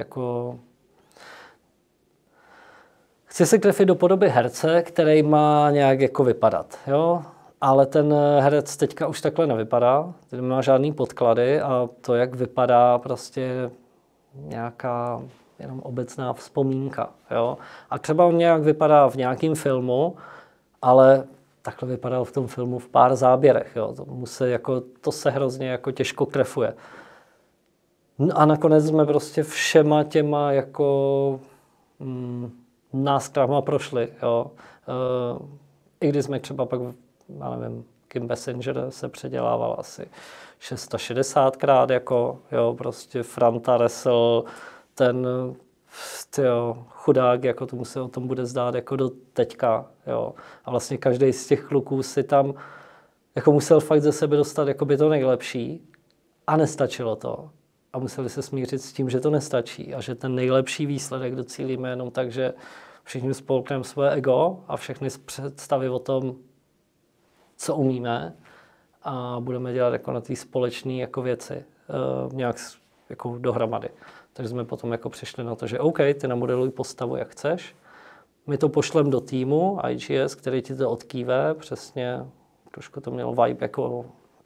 Speaker 1: trefit do podoby herce, který má nějak jako vypadat, jo. Ale ten herec teďka už takhle nevypadá, ten nemá žádný podklady a to, jak vypadá, prostě nějaká jenom obecná vzpomínka, jo. A třeba on nějak vypadá v nějakém filmu, ale takhle vypadal v tom filmu v pár záběrech, jo. To se hrozně jako těžko trefuje. No a nakonec jsme prostě všema těma jako nástrahama prošli, jo. I když jsme třeba pak, já nevím, Kim Basinger se předělával asi 660krát, jako, jo, prostě Franta Russell, ten chudák, jako tomu se o tom bude zdát jako do teďka, jo. A vlastně každý z těch kluků si tam jako musel fakt ze sebe dostat jako by to nejlepší a nestačilo to. A museli se smířit s tím, že to nestačí a že ten nejlepší výsledek docílíme jenom tak, že všichni spolkneme svoje ego a všechny představy o tom, co umíme a budeme dělat jako na té společné jako věci nějak jako dohromady. Takže jsme potom jako přišli na to, že OK, ty namodeluj postavu, jak chceš. My to pošlem do týmu IGS, který ti to odkýve, přesně trošku to mělo vibe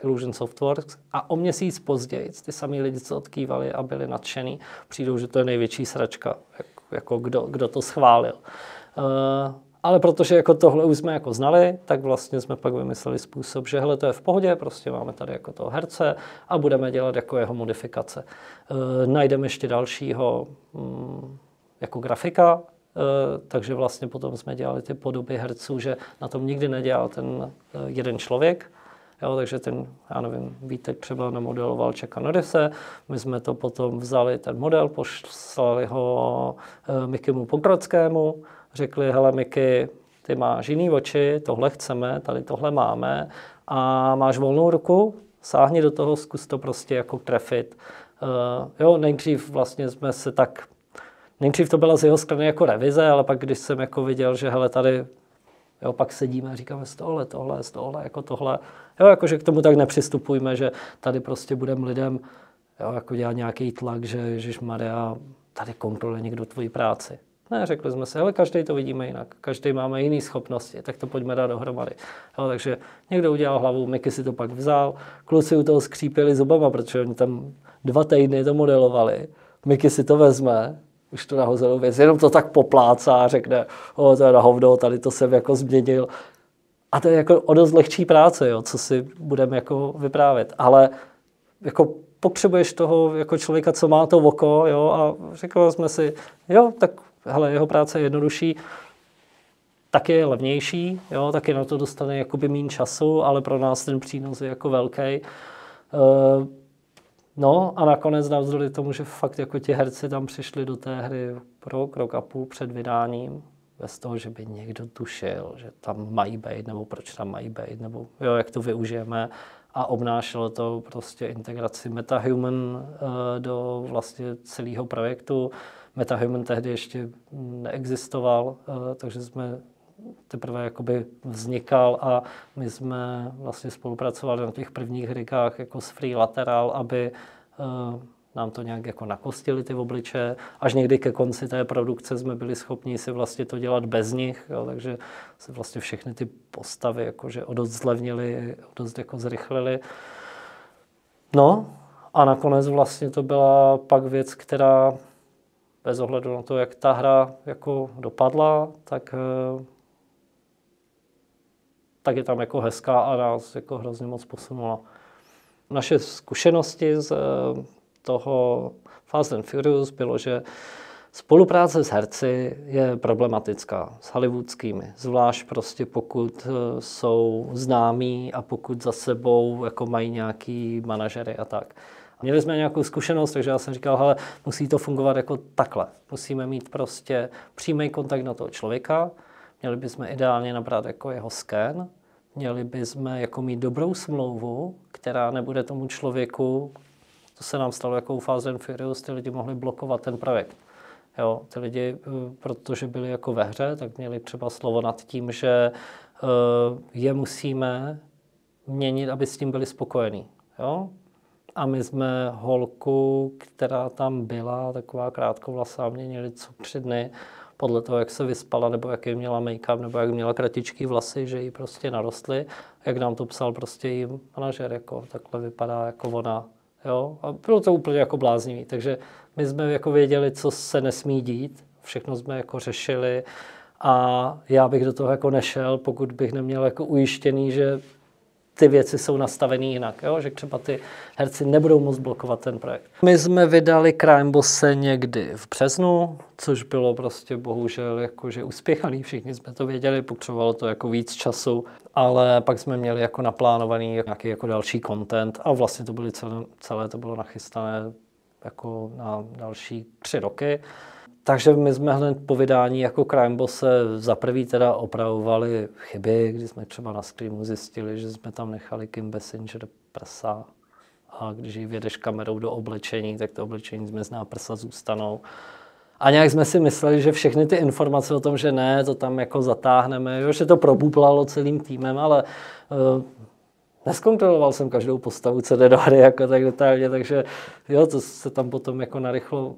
Speaker 1: Illusion Softworks a o měsíc později ty samý lidi, co odkývali a byli nadšený, přijdou, že to je největší sračka, jako kdo to schválil. Ale protože jako tohle už jsme jako znali, tak vlastně jsme pak vymysleli způsob, že hele, to je v pohodě, prostě máme tady jako toho herce a budeme dělat jako jeho modifikace. Najdeme ještě dalšího jako grafika, takže vlastně potom jsme dělali ty podoby herců, že na tom nikdy nedělal ten jeden člověk. Jo, takže ten, já nevím, Vítek třeba namodeloval Chucka Norrise, my jsme to potom vzali, ten model, poslali ho Mikimu Pokrotskému, řekli, hele Miky, ty máš jiný oči, tohle chceme, tady tohle máme a máš volnou ruku, sáhni do toho, zkus to prostě jako trefit. Jo, nejdřív vlastně jsme se tak, nejdřív to byla z jeho strany jako revize, ale pak když jsem jako viděl, že hele tady, jo, pak sedíme a říkáme z tohle, jako tohle. Jo, jakože k tomu tak nepřistupujme, že tady prostě budeme lidem jo, jako dělat nějaký tlak, že ježišmarja, tady kontroluje někdo tvoji práci. Ne, řekli jsme si, hele, každý to vidíme jinak, každý máme jiné schopnosti, tak to pojďme dát dohromady. Jo, takže někdo udělal hlavu, Miky si to pak vzal, kluci u toho skřípili zubama, protože oni tam 2 týdny to modelovali. Miky si to vezme, už to nahozenou věc, jenom to tak poplácá a řekne, to je na hovno, tady to jsem jako změnil. A to je jako o dost lehčí práce, jo, co si budeme jako vyprávět. Ale jako potřebuješ toho jako člověka, co má to oko, jo, a řekli jsme si, jo, tak hele, jeho práce je jednodušší, taky je levnější, jo, taky na to dostane jakoby méně času, ale pro nás ten přínos je jako velký. No a nakonec navzdory tomu, že fakt jako ti herci tam přišli do té hry rok a půl před vydáním, bez toho, že by někdo tušil, že tam mají být, nebo proč tam mají být, nebo jo, jak to využijeme. A obnášelo to prostě integraci MetaHuman do vlastně celého projektu. MetaHuman tehdy ještě neexistoval, takže jsme teprve jakoby vznikal a my jsme vlastně spolupracovali na těch prvních hrykách jako s Free Lateral, aby nám to nějak jako nakostili ty obličeje. Až někdy ke konci té produkce jsme byli schopni si vlastně to dělat bez nich, jo, takže se vlastně všechny ty postavy jakože o dost zlevnili, o dost jako zrychlili. No a nakonec vlastně to byla pak věc, která bez ohledu na to, jak ta hra jako dopadla, tak je tam jako hezká a nás jako hrozně moc posunula. Naše zkušenosti z toho Fast and Furious bylo, že spolupráce s herci je problematická, s hollywoodskými, zvlášť prostě pokud jsou známí a pokud za sebou jako mají nějaký manažery a tak. Měli jsme nějakou zkušenost, takže já jsem říkal, hele, musí to fungovat jako takhle. Musíme mít prostě přímý kontakt na toho člověka, měli bychom ideálně nabrat jako jeho sken, měli bychom jako mít dobrou smlouvu, která nebude tomu člověku, to se nám stalo jako u Fast and Furious, ty lidi mohli blokovat ten projekt. Jo, ty lidi, protože byli jako ve hře, tak měli třeba slovo nad tím, že je musíme měnit, aby s tím byli spokojení. Jo? A my jsme holku, která tam byla, taková krátkovlasá, měnili co 3 dny, podle toho, jak se vyspala, nebo jaký měla make-up, nebo jak měla kratičký vlasy, že jí prostě narostly. Jak nám to psal prostě jí manažer, jako takhle vypadá jako ona. Jo? A bylo to úplně jako bláznivý. Takže my jsme jako věděli, co se nesmí dít, všechno jsme jako řešili a já bych do toho jako nešel, pokud bych neměl jako ujištěný, že ty věci jsou nastavený jinak, jo? Že třeba ty herci nebudou moc blokovat ten projekt. My jsme vydali Crime Bosse někdy v březnu, což bylo prostě bohužel jakože uspěchaný, všichni jsme to věděli, potřebovalo to jako víc času, ale pak jsme měli jako naplánovaný nějaký jako další content a vlastně to byly celé to bylo nachystané jako na další 3 roky. Takže my jsme hned po vydání jako Crime Bosse za prvý teda opravovali chyby, kdy jsme třeba na screenu zjistili, že jsme tam nechali Kim Basinger prsa a když ji vědeš kamerou do oblečení, tak to oblečení zmezná prsa zůstanou. A nějak jsme si mysleli, že všechny ty informace o tom, že ne, to tam jako zatáhneme, jo, že to probublalo celým týmem, ale neskontroloval jsem každou postavu, co jde do hry jako tak detailně, takže jo, to se tam potom jako narychlo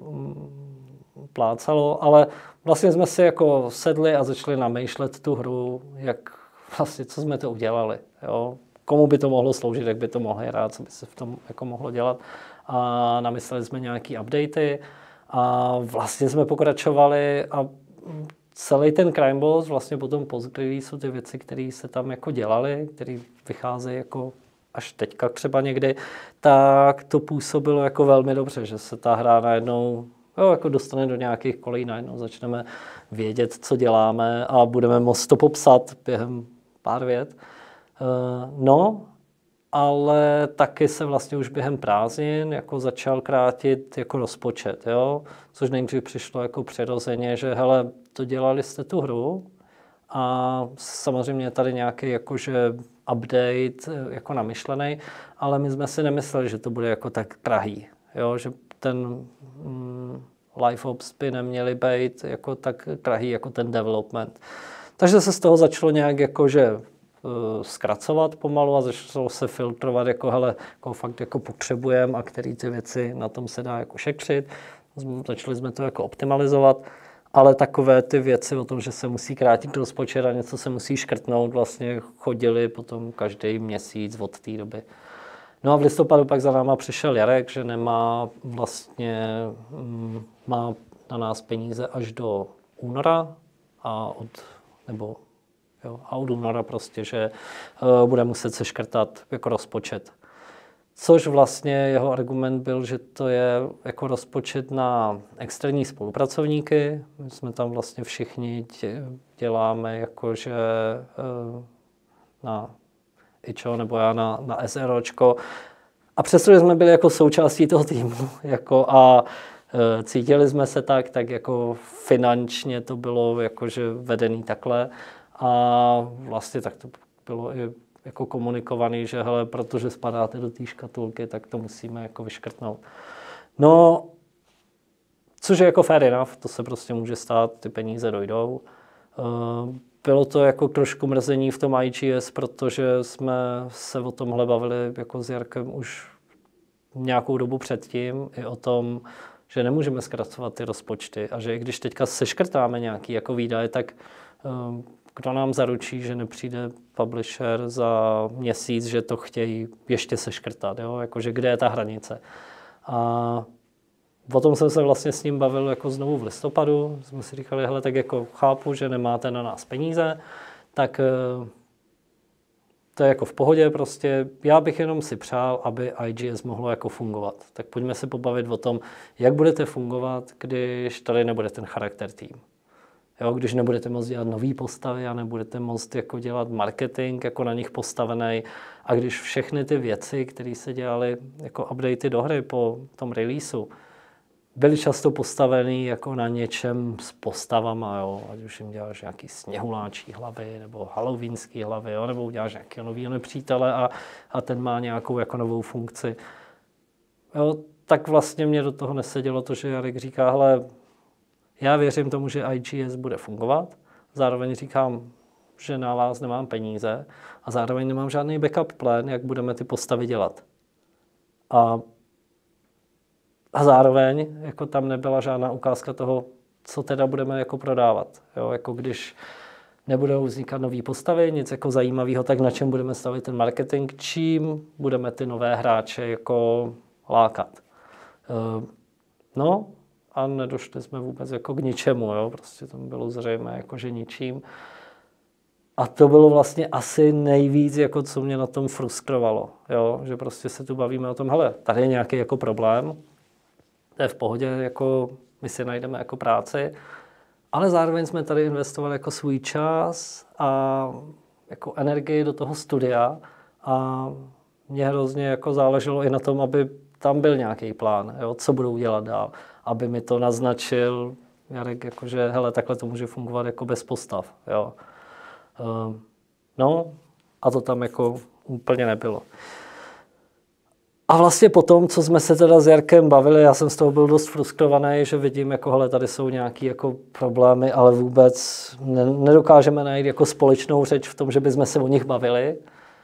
Speaker 1: plácalo, ale vlastně jsme si jako sedli a začali namýšlet tu hru, jak vlastně, co jsme to udělali, jo. komu by to mohlo sloužit, jak by to mohli hrát, co by se v tom jako mohlo dělat. A namysleli jsme nějaký updaty a vlastně jsme pokračovali a celý ten Crime Boss, vlastně potom post-release ty věci, které se tam jako dělaly, které vycházejí jako až teďka třeba někdy, tak to působilo jako velmi dobře, že se ta hra najednou jako dostane do nějakých kolejí, najednou začneme vědět, co děláme a budeme moct to popsat během pár vět. No, ale taky se vlastně už během prázdnin jako začal krátit jako rozpočet, jo? Což nejdřív přišlo jako přirozeně, že hele, to dělali jste tu hru a samozřejmě tady nějaký jakože update jako namyšlený, ale my jsme si nemysleli, že to bude jako tak drahý, jo? Že ten live ops by neměly být jako tak drahý jako ten development. Takže se z toho začalo nějak jakože zkracovat pomalu a začalo se filtrovat, jako hele, jako fakt jako potřebujeme a který ty věci na tom se dá jako šetřit. Začali jsme to jako optimalizovat, ale takové ty věci o tom, že se musí krátit rozpočet a něco se musí škrtnout, vlastně chodili potom každý měsíc od té doby. No a v listopadu pak za náma přišel Jarek, že nemá vlastně, má na nás peníze až do února a od února prostě, že bude muset se škrtat jako rozpočet. Což vlastně jeho argument byl, že to je jako rozpočet na externí spolupracovníky. My jsme tam vlastně všichni děláme jakože na IČO nebo já na SROčko. A přestože jsme byli jako součástí toho týmu jako a cítili jsme se tak jako finančně to bylo jakože vedený takhle. A vlastně tak to bylo i jako komunikovaný, že hele, protože spadáte do té škatulky, tak to musíme jako vyškrtnout. No, což je jako fair enough, to se prostě může stát, ty peníze dojdou. Bylo to jako trošku mrzení v tom IGS, protože jsme se o tomhle bavili jako s Jarkem už nějakou dobu předtím, i o tom, že nemůžeme zkracovat ty rozpočty a že i když teďka seškrtáme nějaký jako výdaje, tak kdo nám zaručí, že nepřijde publisher za měsíc, že to chtějí ještě seškrtat, jo? Jakože kde je ta hranice. A o tom jsem se vlastně s ním bavil jako znovu v listopadu. Jsme si říkali, hele, tak jako chápu, že nemáte na nás peníze, tak to je jako v pohodě prostě. Já bych jenom si přál, aby IGS mohlo jako fungovat. Tak pojďme se pobavit o tom, jak budete fungovat, když tady nebude ten charakter tým. Jo, když nebudete moct dělat nový postavy a nebudete moct jako dělat marketing jako na nich postavený a když všechny ty věci, které se dělaly jako updaty do hry po tom releaseu, byly často postavený jako na něčem s postavama, jo, ať už jim děláš nějaký sněhuláčí hlavy nebo halloweenský hlavy, jo, nebo uděláš nějakého nového nepřítele a ten má nějakou jako novou funkci. Jo, tak vlastně mě do toho nesedělo to, že Jarek říká, hele, já věřím tomu, že IGS bude fungovat, zároveň říkám, že na vás nemám peníze a zároveň nemám žádný backup plán, jak budeme ty postavy dělat. A zároveň jako tam nebyla žádná ukázka toho, co teda budeme jako prodávat. Jo, jako když nebudou vznikat nový postavy, nic jako zajímavého, tak na čem budeme stavit ten marketing, čím budeme ty nové hráče jako lákat. No, a nedošli jsme vůbec jako k ničemu, jo? Prostě tam bylo zřejmé, jako že ničím. A to bylo vlastně asi nejvíc, jako co mě na tom frustrovalo, jo? Že prostě se tu bavíme o tom, hele, tady je nějaký jako problém, to je v pohodě, jako my si najdeme jako práci, ale zároveň jsme tady investovali jako svůj čas a jako energii do toho studia a mě hrozně jako záleželo i na tom, aby tam byl nějaký plán, jo? Co budou dělat dál. Aby mi to naznačil Jarek, jakože hele, takhle to může fungovat jako bez postav, jo. No, a to tam jako úplně nebylo. A vlastně potom, co jsme se teda s Jarkem bavili, já jsem z toho byl dost frustrovaný, že vidím, jako hele, tady jsou nějaké jako problémy, ale vůbec nedokážeme najít jako společnou řeč v tom, že bychom se o nich bavili.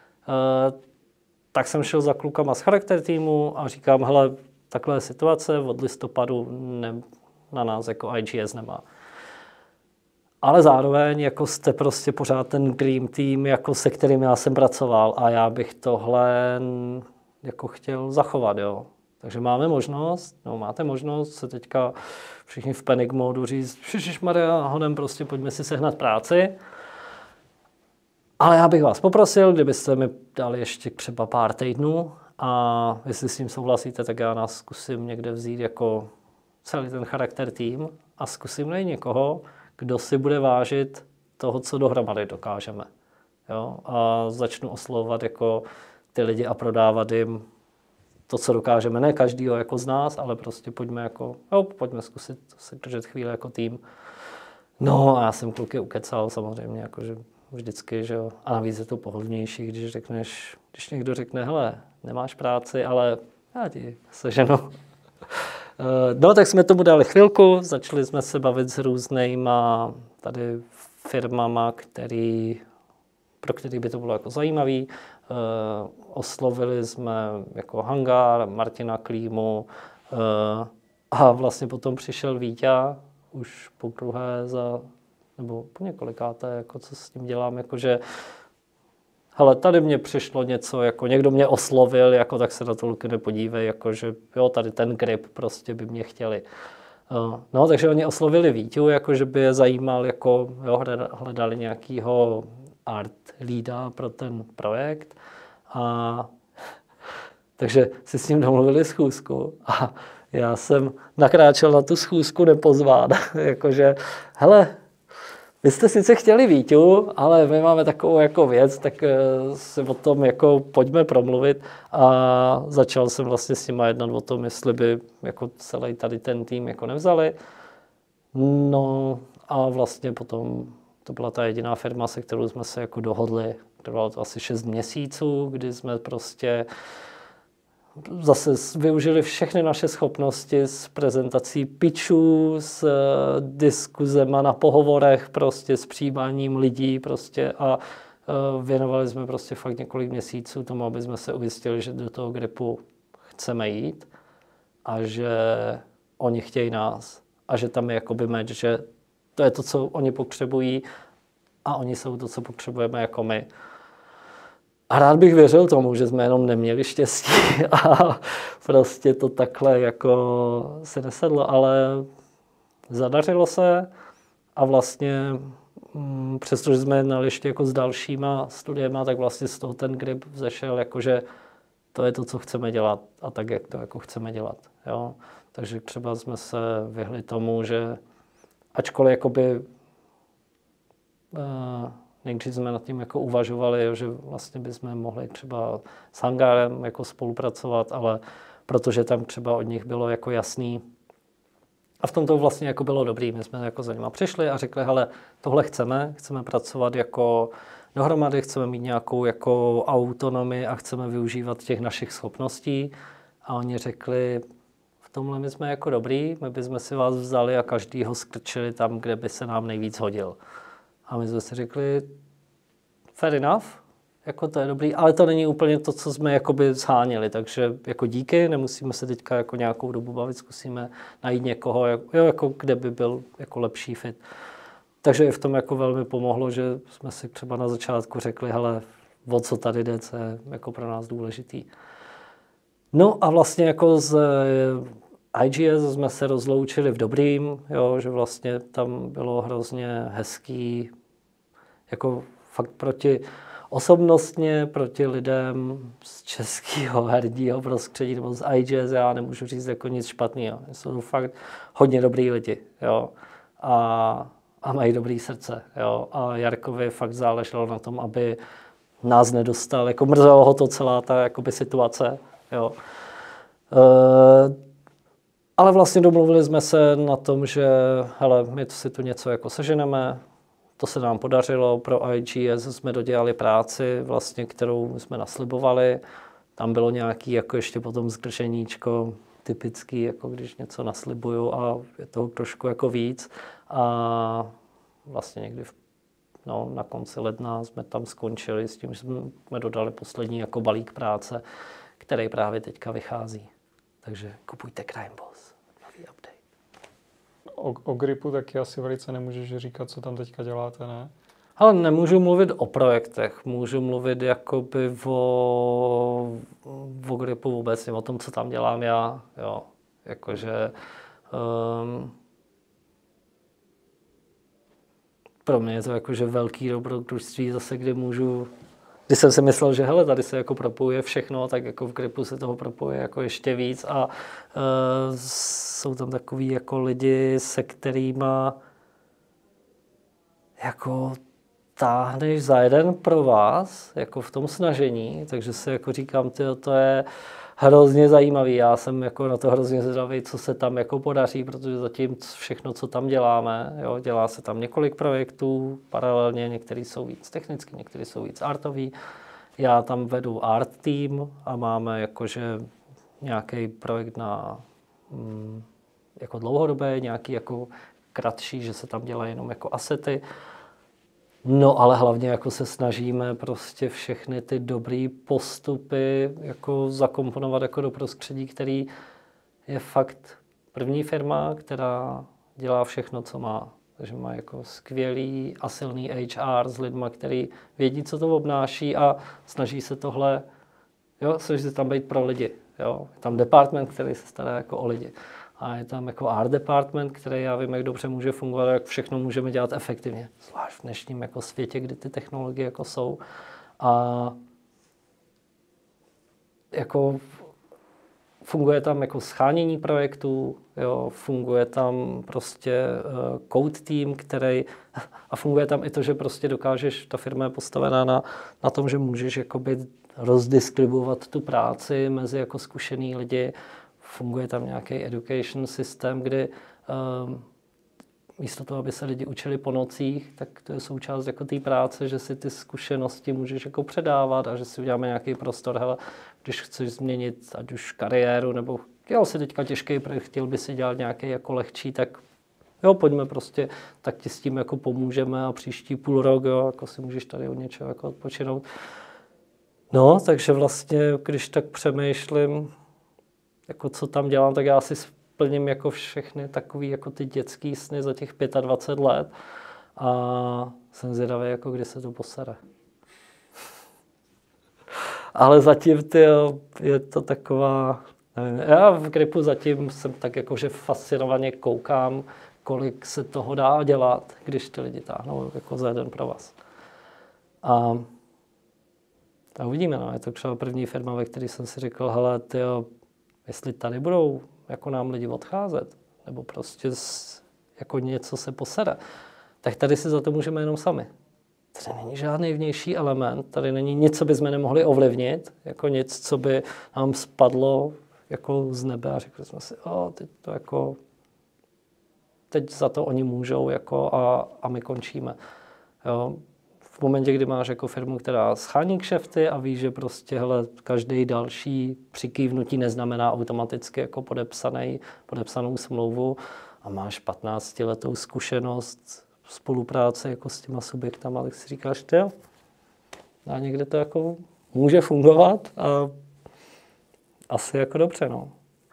Speaker 1: Tak jsem šel za klukama z charakter týmu a říkám, hele, takhle je situace, od listopadu na nás jako IGS nemá. ale zároveň jako jste prostě pořád ten dream team, jako se kterým já jsem pracoval a já bych tohle jako chtěl zachovat, jo. Takže máme možnost, no máte možnost se teďka všichni v panic modu říct, ježišmarja, hodem prostě pojďme si sehnat práci. Ale já bych vás poprosil, kdybyste mi dali ještě třeba pár týdnů a jestli s tím souhlasíte, tak já nás zkusím někde vzít jako celý ten charakter tým a zkusím najít někoho, kdo si bude vážit toho, co dohromady dokážeme. Jo? A začnu oslovovat jako ty lidi a prodávat jim to, co dokážeme. Ne každýho jako z nás, ale prostě pojďme zkusit se držet chvíli jako tým. No a já jsem kluky ukecal samozřejmě, jakože vždycky, že jo. A navíc je to pohodlnější, když někdo řekne, hele, nemáš práci, ale já ti seženu. No, tak jsme tomu dali chvilku, začali jsme se bavit s různýma tady firmama, pro který by to bylo jako zajímavý. Oslovili jsme jako Hangar, Martina Klímu a vlastně potom přišel Víťa, už podruhé nebo po několikáté, jako co s tím dělám, jakože hele, tady mně přišlo něco, jako někdo mě oslovil, jako tak se na to Luky nepodívej, jakože jo, tady ten grip prostě by mě chtěli. No, takže oni oslovili Víťu, jakože by je zajímal, jako jo, hledali nějakýho art leada pro ten projekt a takže si s ním domluvili schůzku a já jsem nakráčel na tu schůzku nepozván, jakože hele, vy jste sice chtěli Víťu, ale my máme takovou jako věc, tak si o tom jako pojďme promluvit a začal jsem vlastně s nima jednat o tom, jestli by jako celý tady ten tým jako nevzali. No a vlastně potom to byla ta jediná firma, se kterou jsme se jako dohodli. Trvalo to asi 6 měsíců, kdy jsme prostě zase využili všechny naše schopnosti s prezentací pitchů, s diskuzema na pohovorech, prostě s přijímáním lidí prostě a věnovali jsme prostě fakt několik měsíců tomu, aby jsme se ujistili, že do toho gripu chceme jít a že oni chtějí nás a že tam je jakoby match, že to je to, co oni potřebují a oni jsou to, co potřebujeme jako my. A rád bych věřil tomu, že jsme jenom neměli štěstí a prostě to takhle jako se nesedlo, ale zadařilo se a vlastně přestože jsme jednali ještě jako s dalšíma studiema, tak vlastně z toho ten grip vzešel, jakože to je to, co chceme dělat a tak, jak to jako chceme dělat. Jo? Takže třeba jsme se vyhli tomu, že ačkoliv jakoby někdy jsme nad tím jako uvažovali, že vlastně bychom mohli třeba s Hangarem jako spolupracovat, ale protože tam třeba od nich bylo jako jasný. A v tom to vlastně jako bylo dobrý. My jsme jako za nima přišli a řekli, hele, tohle chceme pracovat jako dohromady, chceme mít nějakou jako autonomii a chceme využívat těch našich schopností. A oni řekli, v tomhle my jsme jako dobrý, my bychom si vás vzali a každýho skrčili tam, kde by se nám nejvíc hodil. A my jsme si řekli, fair enough, jako to je dobrý, ale to není úplně to, co jsme jakoby sháněli, takže jako díky, nemusíme se teďka jako nějakou dobu bavit, zkusíme najít někoho, jako kde by byl jako lepší fit. Takže i v tom jako velmi pomohlo, že jsme si třeba na začátku řekli, hele, o co tady jde, co je jako pro nás důležitý. No a vlastně jako z IGS jsme se rozloučili v dobrým, jo, že vlastně tam bylo hrozně hezký, jako fakt osobnostně proti lidem z českého herního prostředí nebo z IGS, já nemůžu říct jako nic špatného. Jsou fakt hodně dobrý lidi, jo, a mají dobrý srdce, jo, a Jarkovi fakt záleželo na tom, aby nás nedostal, jako mrzelo ho to celá ta jakoby situace, jo. Ale vlastně domluvili jsme se na tom, že hele, my si tu něco jako seženeme, to se nám podařilo, pro IGS jsme dodělali práci, vlastně, kterou jsme naslibovali. Tam bylo nějaký jako ještě potom zgrženíčko typický, jako když něco naslibuju a je toho trošku jako víc. A vlastně někdy na konci ledna jsme tam skončili s tím, že jsme dodali poslední jako balík práce, který právě teďka vychází. Takže kupujte Crime Boss. Nový update.
Speaker 2: o Gripu taky asi velice nemůžeš říkat, co tam teďka děláte, ne?
Speaker 1: Ale nemůžu mluvit o projektech, můžu mluvit jakoby o Gripu vůbec, o tom, co tam dělám já, jo. Jakože pro mě je to jakože velký dobrodružství zase, kdy jsem si myslel, že hele, tady se jako propojuje všechno, tak jako v Gripu se toho propojuje jako ještě víc a jsou tam takový jako lidi, se kterýma jako táhneš za jeden pro vás, jako v tom snažení, takže si jako říkám, to je hrozně zajímavý. Já jsem jako na to hrozně zvědavý, co se tam jako podaří, protože zatím všechno, co tam děláme, jo, dělá se tam několik projektů paralelně, některý jsou víc technický, některý jsou víc artový. Já tam vedu art team a máme jakože nějaký projekt na jako dlouhodobé, nějaký jako kratší, že se tam dělají jenom jako asety. No ale hlavně jako se snažíme prostě všechny ty dobrý postupy jako zakomponovat jako do prostředí, který je fakt první firma, která dělá všechno, co má. Takže má jako skvělý a silný HR s lidma, který vědí, co to obnáší a snaží se tohle, jo, snaží se tam být pro lidi. Jo. Je tam department, který se stará jako o lidi. A je tam jako art department, který já vím, jak dobře může fungovat, jak všechno můžeme dělat efektivně. Zvlášť v dnešním jako světě, kdy ty technologie jako jsou. A jako funguje tam jako shánění projektů, jo, funguje tam prostě code team, a funguje tam i to, že prostě dokážeš, ta firma je postavená na tom, že můžeš jakoby rozdistribuovat tu práci mezi jako zkušený lidi. Funguje tam nějaký education systém, kdy místo toho, aby se lidi učili po nocích, tak to je součást jako té práce, že si ty zkušenosti můžeš jako předávat a že si uděláme nějaký prostor, hele, když chceš změnit ať už kariéru, nebo dělal si teďka těžký projekt, chtěl by si dělat nějaký jako lehčí, tak jo, pojďme prostě, tak ti s tím jako pomůžeme a příští půl rok, jo, jako si můžeš tady od něčeho jako odpočinout. No, takže vlastně, když tak přemýšlím, jako co tam dělám, tak já si splním jako všechny takový jako ty dětský sny za těch 25 let a jsem zvědavý, jako kdy se to posere. Ale zatím je to taková, nevím, já v Gripu zatím jsem tak jako, že fascinovaně koukám, kolik se toho dá dělat, když ty lidi táhnou jako za jeden pro vás. A uvidíme, no, je to třeba první firma, ve které jsem si řekl, hele, jestli tady budou jako nám lidi odcházet, nebo prostě jako něco se posede, tak tady si za to můžeme jenom sami. Tady není žádný vnější element, tady není nic, co bychom nemohli ovlivnit, jako nic, co by nám spadlo jako z nebe a řekli jsme si, teď za to oni můžou jako a my končíme. Jo. V momentě, kdy máš jako firmu, která schání kšefty a víš, že prostě hele, každý další přikývnutí neznamená automaticky jako podepsanou smlouvu a máš 15letou zkušenost spolupráce jako s těma subjektama, tak si říkáš, a někde to jako může fungovat a asi jako dobře, no.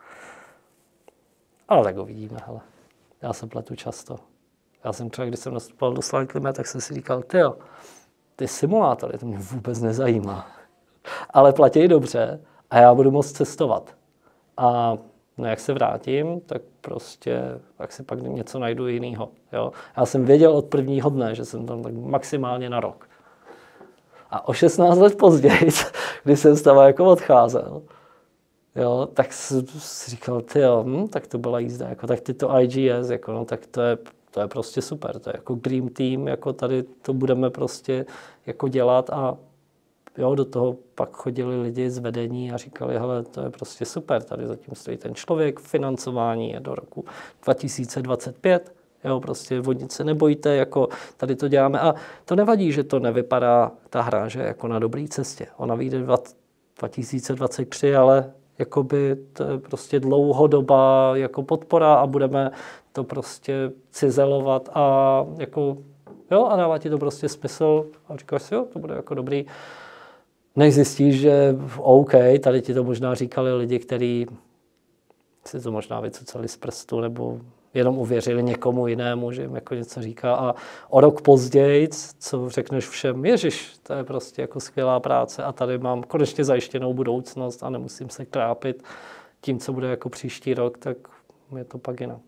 Speaker 1: Ale tak ho vidíme, hele. Já se pletu často. Já jsem třeba, když jsem nastupoval do Slightly Mad, tak jsem si říkal, ty simulátory, to mě vůbec nezajímá. Ale platí dobře a já budu moct cestovat. A no, jak se vrátím, tak prostě tak si pak něco najdu jinýho. Jo? Já jsem věděl od prvního dne, že jsem tam tak maximálně na rok. A o 16 let později, když jsem z toho jako odcházel, jo, tak jsem si říkal, tak to byla jízda, jako, tak tyto IGS, jako, no, tak to je prostě super, to je jako dream team, jako tady to budeme prostě jako dělat a jo, do toho pak chodili lidi z vedení a říkali, hele, to je prostě super, tady zatím stojí ten člověk, financování je do roku 2025, jo, prostě o nic se nebojte, jako tady to děláme a to nevadí, že to nevypadá ta hra, že jako na dobré cestě, ona vyjde 2023, ale jakoby to je prostě dlouhodobá jako podpora a budeme to prostě cizelovat a jako, jo, a dává ti to prostě smysl a říkáš si, jo, to bude jako dobrý. Než zjistíš, že OK, tady ti to možná říkali lidi, kteří si to možná vycucali z prstu nebo jenom uvěřili někomu jinému, že jim jako něco říká. A o rok později, co řekneš všem, ježiš, to je prostě jako skvělá práce a tady mám konečně zajištěnou budoucnost a nemusím se trápit tím, co bude jako příští rok, tak je to pak jinak.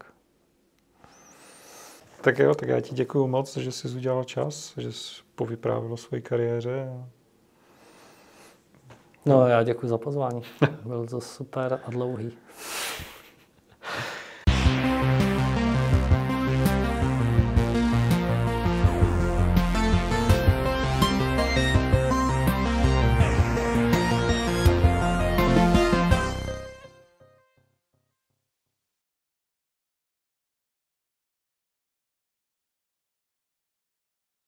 Speaker 2: Tak jo, tak já ti děkuju moc, že jsi udělal čas, že jsi povyprávil o své kariéře.
Speaker 1: No, já děkuji za pozvání. Bylo to super a dlouhý.